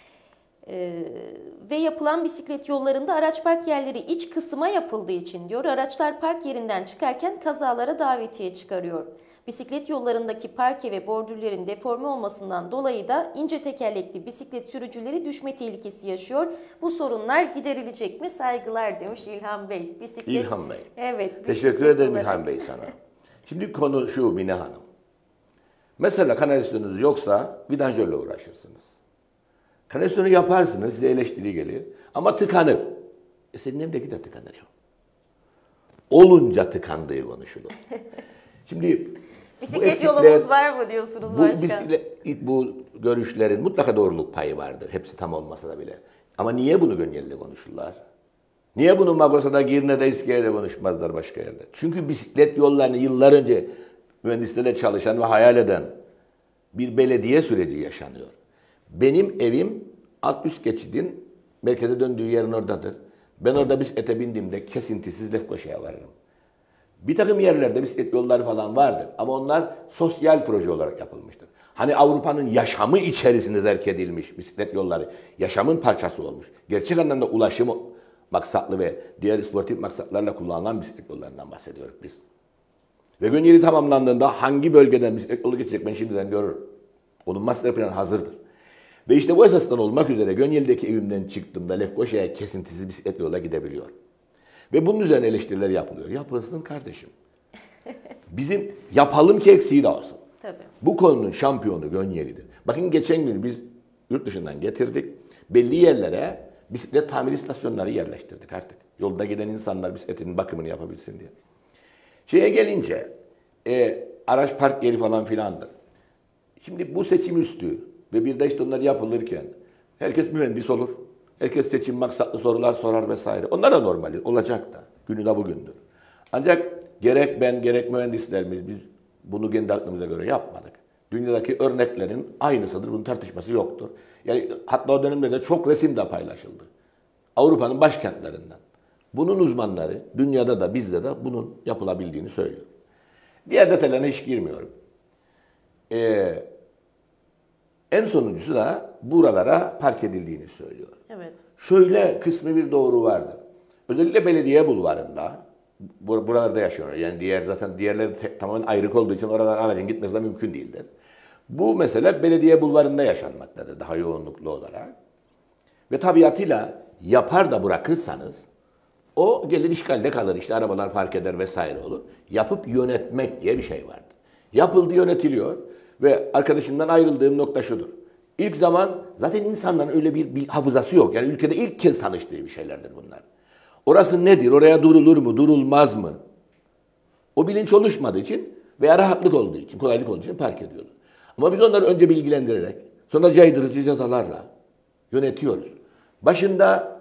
Ve yapılan bisiklet yollarında araç park yerleri iç kısma yapıldığı için diyor. Araçlar park yerinden çıkarken kazalara davetiye çıkarıyor. Bisiklet yollarındaki parke ve bordürlerin deforme olmasından dolayı da ince tekerlekli bisiklet sürücüleri düşme tehlikesi yaşıyor. Bu sorunlar giderilecek mi? Saygılar demiş İlhan Bey. İlhan Bey. Evet. Teşekkür ederim İlhan Bey sana. Şimdi konu şu Mine Hanım. Mesela kanalizasyonunuz yoksa vidanjörle uğraşırsınız. Kanalizasyonu yaparsınız, size eleştiri gelir. Ama tıkanır. Senin evdeki de tıkanır ya. Olunca tıkandığı konuşulur. Şimdi bisiklet yolumuz var mı diyorsunuz başkan? Bu görüşlerin mutlaka doğruluk payı vardır. Hepsi tam olmasa da bile. Ama niye bunu Gönyeli'de konuşurlar? Niye bunu Magosa'da, Girne'de, İskele'de konuşmazlar başka yerde? Çünkü bisiklet yollarını yıllar önce mühendislerle çalışan ve hayal eden bir belediye süreci yaşanıyor. Benim evim alt üst geçidin merkeze döndüğü yerin oradadır. Ben orada bisiklete bindiğimde kesintisiz Lefkoşa'ya varırım. Bir takım yerlerde bisiklet yolları falan vardır ama onlar sosyal proje olarak yapılmıştır. Hani Avrupa'nın yaşamı içerisinde zerk edilmiş bisiklet yolları, yaşamın parçası olmuş. Gerçek anlamda ulaşım maksatlı ve diğer sportif maksatlarla kullanılan bisiklet yollarından bahsediyoruz biz. Ve Gönyeli tamamlandığında hangi bölgeden bisiklet yolu geçecek ben şimdiden görürüm. Onun master planı hazırdır. Ve işte bu esasdan olmak üzere Gönyeli'deki evimden çıktığımda Lefkoşa'ya kesintisiz bisiklet yoluna gidebiliyor. Ve bunun üzerine eleştiriler yapılıyor. Yapılsın kardeşim. Bizim yapalım ki eksiği de olsun. Tabii. Bu konunun şampiyonu Gönyeli'dir. Bakın geçen gün biz yurt dışından getirdik. Belli yerlere bisiklet tamir istasyonları yerleştirdik artık. Yolda giden insanlar bisikletinin bakımını yapabilsin diye. Şeye gelince araç park yeri falan filandır. Şimdi bu seçim üstü ve bir de işte onlar yapılırken herkes mühendis olur. Herkes seçim maksatlı sorular sorar vesaire. Onlar da normal olacak da. Günü de bugündür. Ancak gerek ben gerek mühendislerimiz biz bunu kendi aklımıza göre yapmadık. Dünyadaki örneklerin aynısıdır. Bunun tartışması yoktur. Yani hatta o dönemde çok resim de paylaşıldı. Avrupa'nın başkentlerinden. Bunun uzmanları dünyada da bizde de bunun yapılabildiğini söylüyor. Diğer detaylarına hiç girmiyorum. En sonuncusu da buralara park edildiğini söylüyor. Evet. Şöyle kısmı bir doğru vardır. Özellikle belediye bulvarında, buralarda yaşıyor. Yani diğerleri tamamen ayrık olduğu için oralara aracın gitmesi de mümkün değildir. Bu mesele belediye bulvarında yaşanmaktadır daha yoğunluklu olarak. Ve tabiatıyla yapar da bırakırsanız o gelir işgalde kalır. İşte arabalar park eder vesaire olur. Yapıp yönetmek diye bir şey vardır. Yapıldı, yönetiliyor ve arkadaşımdan ayrıldığım nokta şudur. İlk zaman zaten insanların öyle bir hafızası yok. Yani ülkede ilk kez tanıştığı bir şeylerdir bunlar. Orası nedir? Oraya durulur mu? Durulmaz mı? O bilinç oluşmadığı için veya rahatlık olduğu için, kolaylık olduğu için park ediyorlar. Ama biz onları önce bilgilendirerek, sonra caydırıcı cezalarla yönetiyoruz. Başında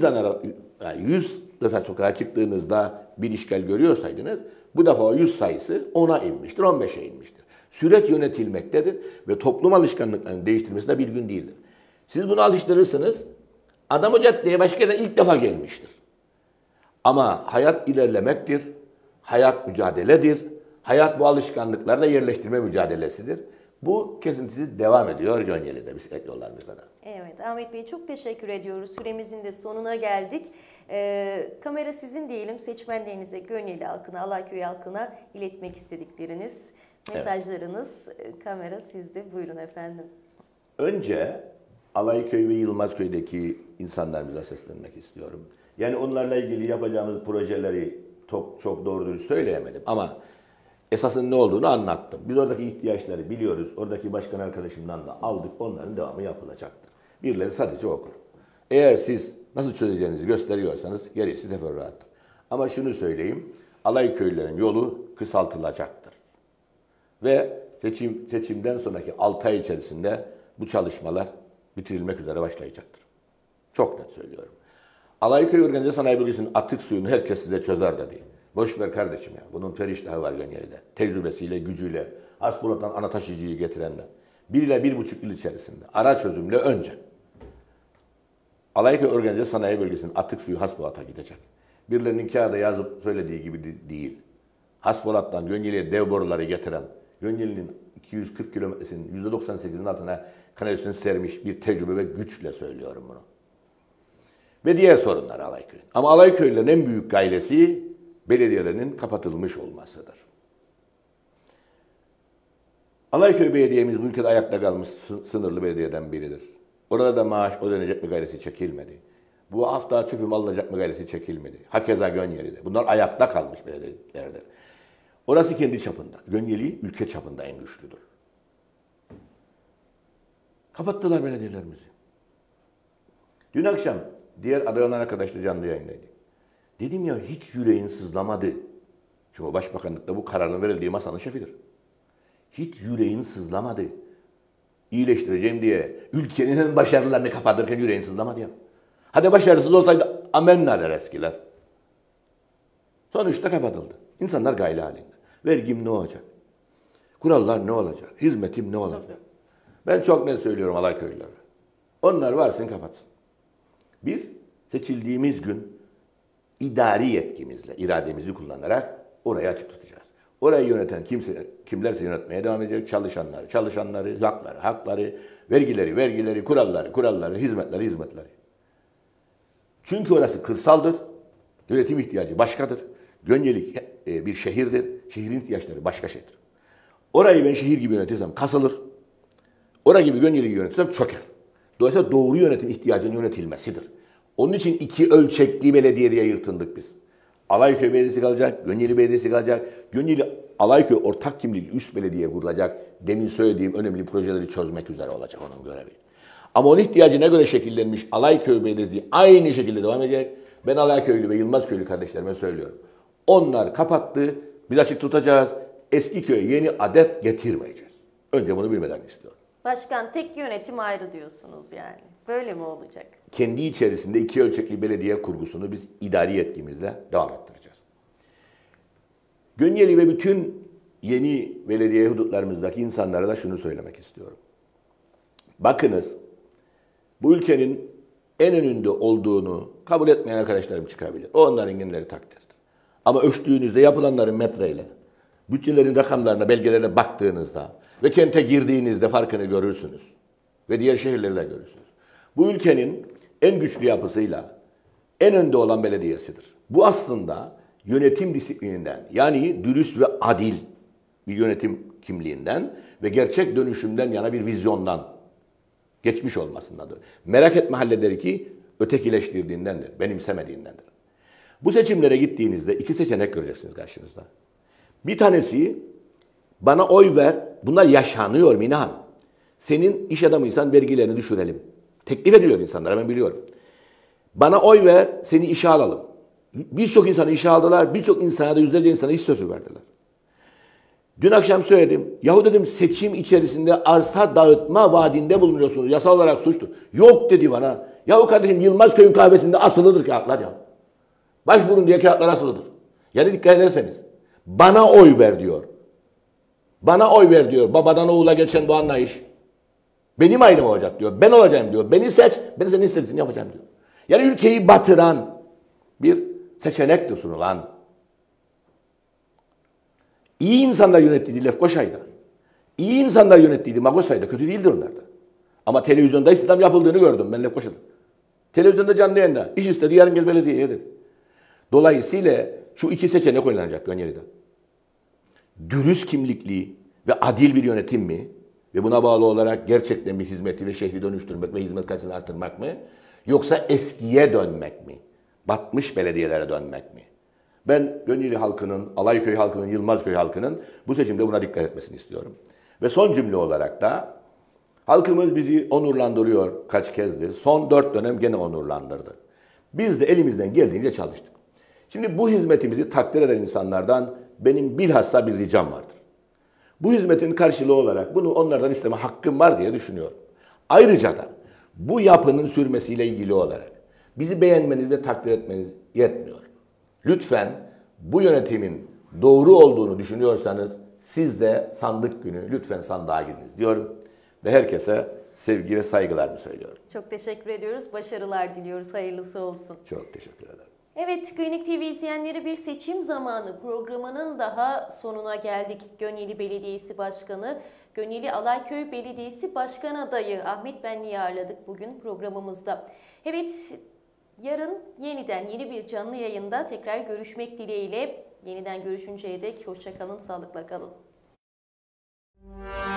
100 defa sokağa çıktığınızda bir işgal görüyorsaydınız, bu defa o 100 sayısı 10'a inmiştir, 15'e inmiştir. Süreç yönetilmektedir ve toplum alışkanlıklarını değiştirmesi de bir gün değildir. Siz bunu alıştırırsınız, adam o caddeye başka yerden ilk defa gelmiştir. Ama hayat ilerlemektir, hayat mücadeledir, hayat bu alışkanlıklarla yerleştirme mücadelesidir. Bu kesintisiz devam ediyor Gönyeli'de, bisiklet yollarımızda da. Evet, Ahmet Bey çok teşekkür ediyoruz. Süremizin de sonuna geldik. Kamera sizin diyelim, seçmenlerinize, Gönyeli halkına, Alayköy halkına iletmek istedikleriniz, mesajlarınız. Kamera sizde, buyurun efendim. Önce Alayköy ve Yılmazköy'deki insanlarımıza seslenmek istiyorum. Yani onlarla ilgili yapacağımız projeleri çok doğru dürüst söyleyemedim ama esasın ne olduğunu anlattım. Biz oradaki ihtiyaçları biliyoruz. Oradaki başkan arkadaşımdan da aldık. Onların devamı yapılacaktır. Birileri sadece okur. Eğer siz nasıl çözeceğinizi gösteriyorsanız gerisi teferruattır. Ama şunu söyleyeyim. Alayköylülerin yolu kısaltılacaktır. Ve seçimden sonraki 6 ay içerisinde bu çalışmalar bitirilmek üzere başlayacaktır. Çok net söylüyorum. Alayköy Organize Sanayi Bölgesi'nin atık suyunu herkes size çözer dedi. Boş ver kardeşim ya. Bunun feriştahı var Gönyeli'de. Tecrübesiyle, gücüyle, Hasbulat'tan ana taşıyıcıyı getirenler. 1 ile 1,5 yıl içerisinde ara çözümle önce Alayköy Organize Sanayi Bölgesi'nin atık suyu Hasbulat'a gidecek. Birilerinin kağıda yazıp söylediği gibi değil. Hasbulat'tan Gönyeli'ye dev boruları getiren, Gönyeli'nin 240 kilometresinin %98'in altına kanalizasyonu sermiş bir tecrübe ve güçle söylüyorum bunu. Ve diğer sorunlar Alayköy. Ama Alayköy'lerin en büyük gailesi belediyelerinin kapatılmış olmasıdır. Alayköy Belediye'miz bu ülkede ayakta kalmış sınırlı belediyeden biridir. Orada da maaş ödenecek mi gayresi çekilmedi. Bu hafta çöpüm alınacak mı gayresi çekilmedi. Hakeza Gönyeli'de. Bunlar ayakta kalmış belediyelerdir. Orası kendi çapında. Gönyeli ülke çapında en güçlüdür. Kapattılar belediyelerimizi. Dün akşam diğer aday olan arkadaş da canlı yayındaydı. Dedim ya hiç yüreğin sızlamadı. Çünkü Başbakanlıkta bu kararın verildiği masanın şefidir. Hiç yüreğin sızlamadı. İyileştireceğim diye ülkenin başarılarını kapatırken yüreğin sızlamadı ya. Hadi başarısız olsaydı amenna der eskiler. Sonuçta kapatıldı. İnsanlar gayle halinde. Vergim ne olacak? Kurallar ne olacak? Hizmetim ne olacak? Ben çok net söylüyorum Alayköylülere. Onlar varsın kapatsın. Biz seçildiğimiz gün idari yetkimizle, irademizi kullanarak orayı açık tutacağız. Orayı yöneten kimlerse yönetmeye devam edecek. Çalışanları, hakları, vergileri, kuralları, hizmetleri. Çünkü orası kırsaldır. Yönetim ihtiyacı başkadır. Gönyeli bir şehirdir. Şehrin ihtiyaçları başka şeydir. Orayı ben şehir gibi yönetirsem kasılır. Orayı gibi Gönyeli'yi yönetirsem çöker. Dolayısıyla doğru yönetim ihtiyacının yönetilmesidir. Onun için 2 ölçekli belediye diye yırtındık biz. Alayköy Belediyesi kalacak, Gönyeli Belediyesi kalacak. Gönyeli Alayköy ortak kimlikli üst belediye kurulacak. Demin söylediğim önemli projeleri çözmek üzere olacak onun görevi. Ama onun ihtiyacına göre şekillenmiş Alayköy Belediyesi aynı şekilde devam edecek. Ben Alayköylü ve Yılmazköylü kardeşlerime söylüyorum. Onlar kapattı, biz açık tutacağız. Eski köye yeni adet getirmeyeceğiz. Önce bunu bilmeden istiyorum. Başkan, tek yönetim ayrı diyorsunuz yani. Böyle mi olacak? Kendi içerisinde iki ölçekli belediye kurgusunu biz idari yetkimizle devam ettireceğiz. Gönyeli ve bütün yeni belediye hudutlarımızdaki insanlara da şunu söylemek istiyorum. Bakınız, bu ülkenin en önünde olduğunu kabul etmeyen arkadaşlarım çıkabilir. O onların günleri takdirdir. Ama ölçtüğünüzde yapılanların metreyle, bütçelerin rakamlarına, belgelerine baktığınızda ve kente girdiğinizde farkını görürsünüz. Ve diğer şehirleri de görürsünüz. Bu ülkenin en güçlü yapısıyla en önde olan belediyesidir. Bu aslında yönetim disiplininden, yani dürüst ve adil bir yönetim kimliğinden ve gerçek dönüşümden yana bir vizyondan geçmiş olmasındadır. Merak etme halleder ki ötekileştirdiğindendir, benimsemediğindendir. Bu seçimlere gittiğinizde iki seçenek göreceksiniz karşınızda. Bir tanesi, bana oy ver, bunlar yaşanıyor Minahan. Senin iş adamıysan vergilerini düşürelim. Teklif ediliyor insanlara, ben biliyorum. Bana oy ver, seni işe alalım. Birçok insanı işe aldılar, birçok insana da yüzlerce insana iş sözü verdiler. Dün akşam söyledim. Yahu dedim, seçim içerisinde arsa dağıtma vaadinde bulunuyorsunuz. Yasal olarak suçtur. Yok dedi bana. Yahu kardeşim, Yılmazköy'ün kahvesinde asılıdır kağıtlar ya. Başvurun diye kağıtlar asılıdır. Yani dikkat ederseniz. Bana oy ver diyor. Bana oy ver diyor. Babadan oğula geçen bu anlayış. Benim ayrım olacak diyor. Ben olacağım diyor. Beni seç. Ben senin istediğini yapacağım diyor. Yani ülkeyi batıran bir seçenektir sunulan. İyi insanlar yönettiği Lefkoşa'yda, iyi insanlar yönettiği Magosa'yda kötü değildir onlar da. Ama televizyonda istihdam yapıldığını gördüm ben Lefkoşa'da. Televizyonda canlı yayında. İş istedi, yarın gel belediyeye dedi. Dolayısıyla şu iki seçenek oynanacak Gönyeli'de. Dürüst kimlikli ve adil bir yönetim mi? Ve buna bağlı olarak gerçekten bir hizmeti ve şehri dönüştürmek ve hizmet kalitesini artırmak mı? Yoksa eskiye dönmek mi? Batmış belediyelere dönmek mi? Ben Gönyeli halkının, Alayköy halkının, Yılmazköy halkının bu seçimde buna dikkat etmesini istiyorum. Ve son cümle olarak da halkımız bizi onurlandırıyor kaç kezdir. Son 4 dönem gene onurlandırdı. Biz de elimizden geldiğince çalıştık. Şimdi bu hizmetimizi takdir eden insanlardan benim bilhassa bir ricam vardır. Bu hizmetin karşılığı olarak bunu onlardan isteme hakkım var diye düşünüyorum. Ayrıca da bu yapının sürmesiyle ilgili olarak bizi beğenmeniz ve takdir etmeniz yetmiyor. Lütfen bu yönetimin doğru olduğunu düşünüyorsanız siz de sandık günü lütfen sandığa gidiniz diyorum. Ve herkese sevgi ve saygılarımı söylüyorum. Çok teşekkür ediyoruz. Başarılar diliyoruz. Hayırlısı olsun. Çok teşekkür ederim. Evet, Klinik TV izleyenleri, bir seçim zamanı programının daha sonuna geldik. Gönyeli Belediyesi Başkanı, Gönyeli Alayköy Belediyesi Başkan Adayı Ahmet Benli'yi ağırladık bugün programımızda. Evet, yarın yeniden yeni bir canlı yayında tekrar görüşmek dileğiyle. Yeniden görüşünceye dek hoşça kalın, sağlıkla kalın.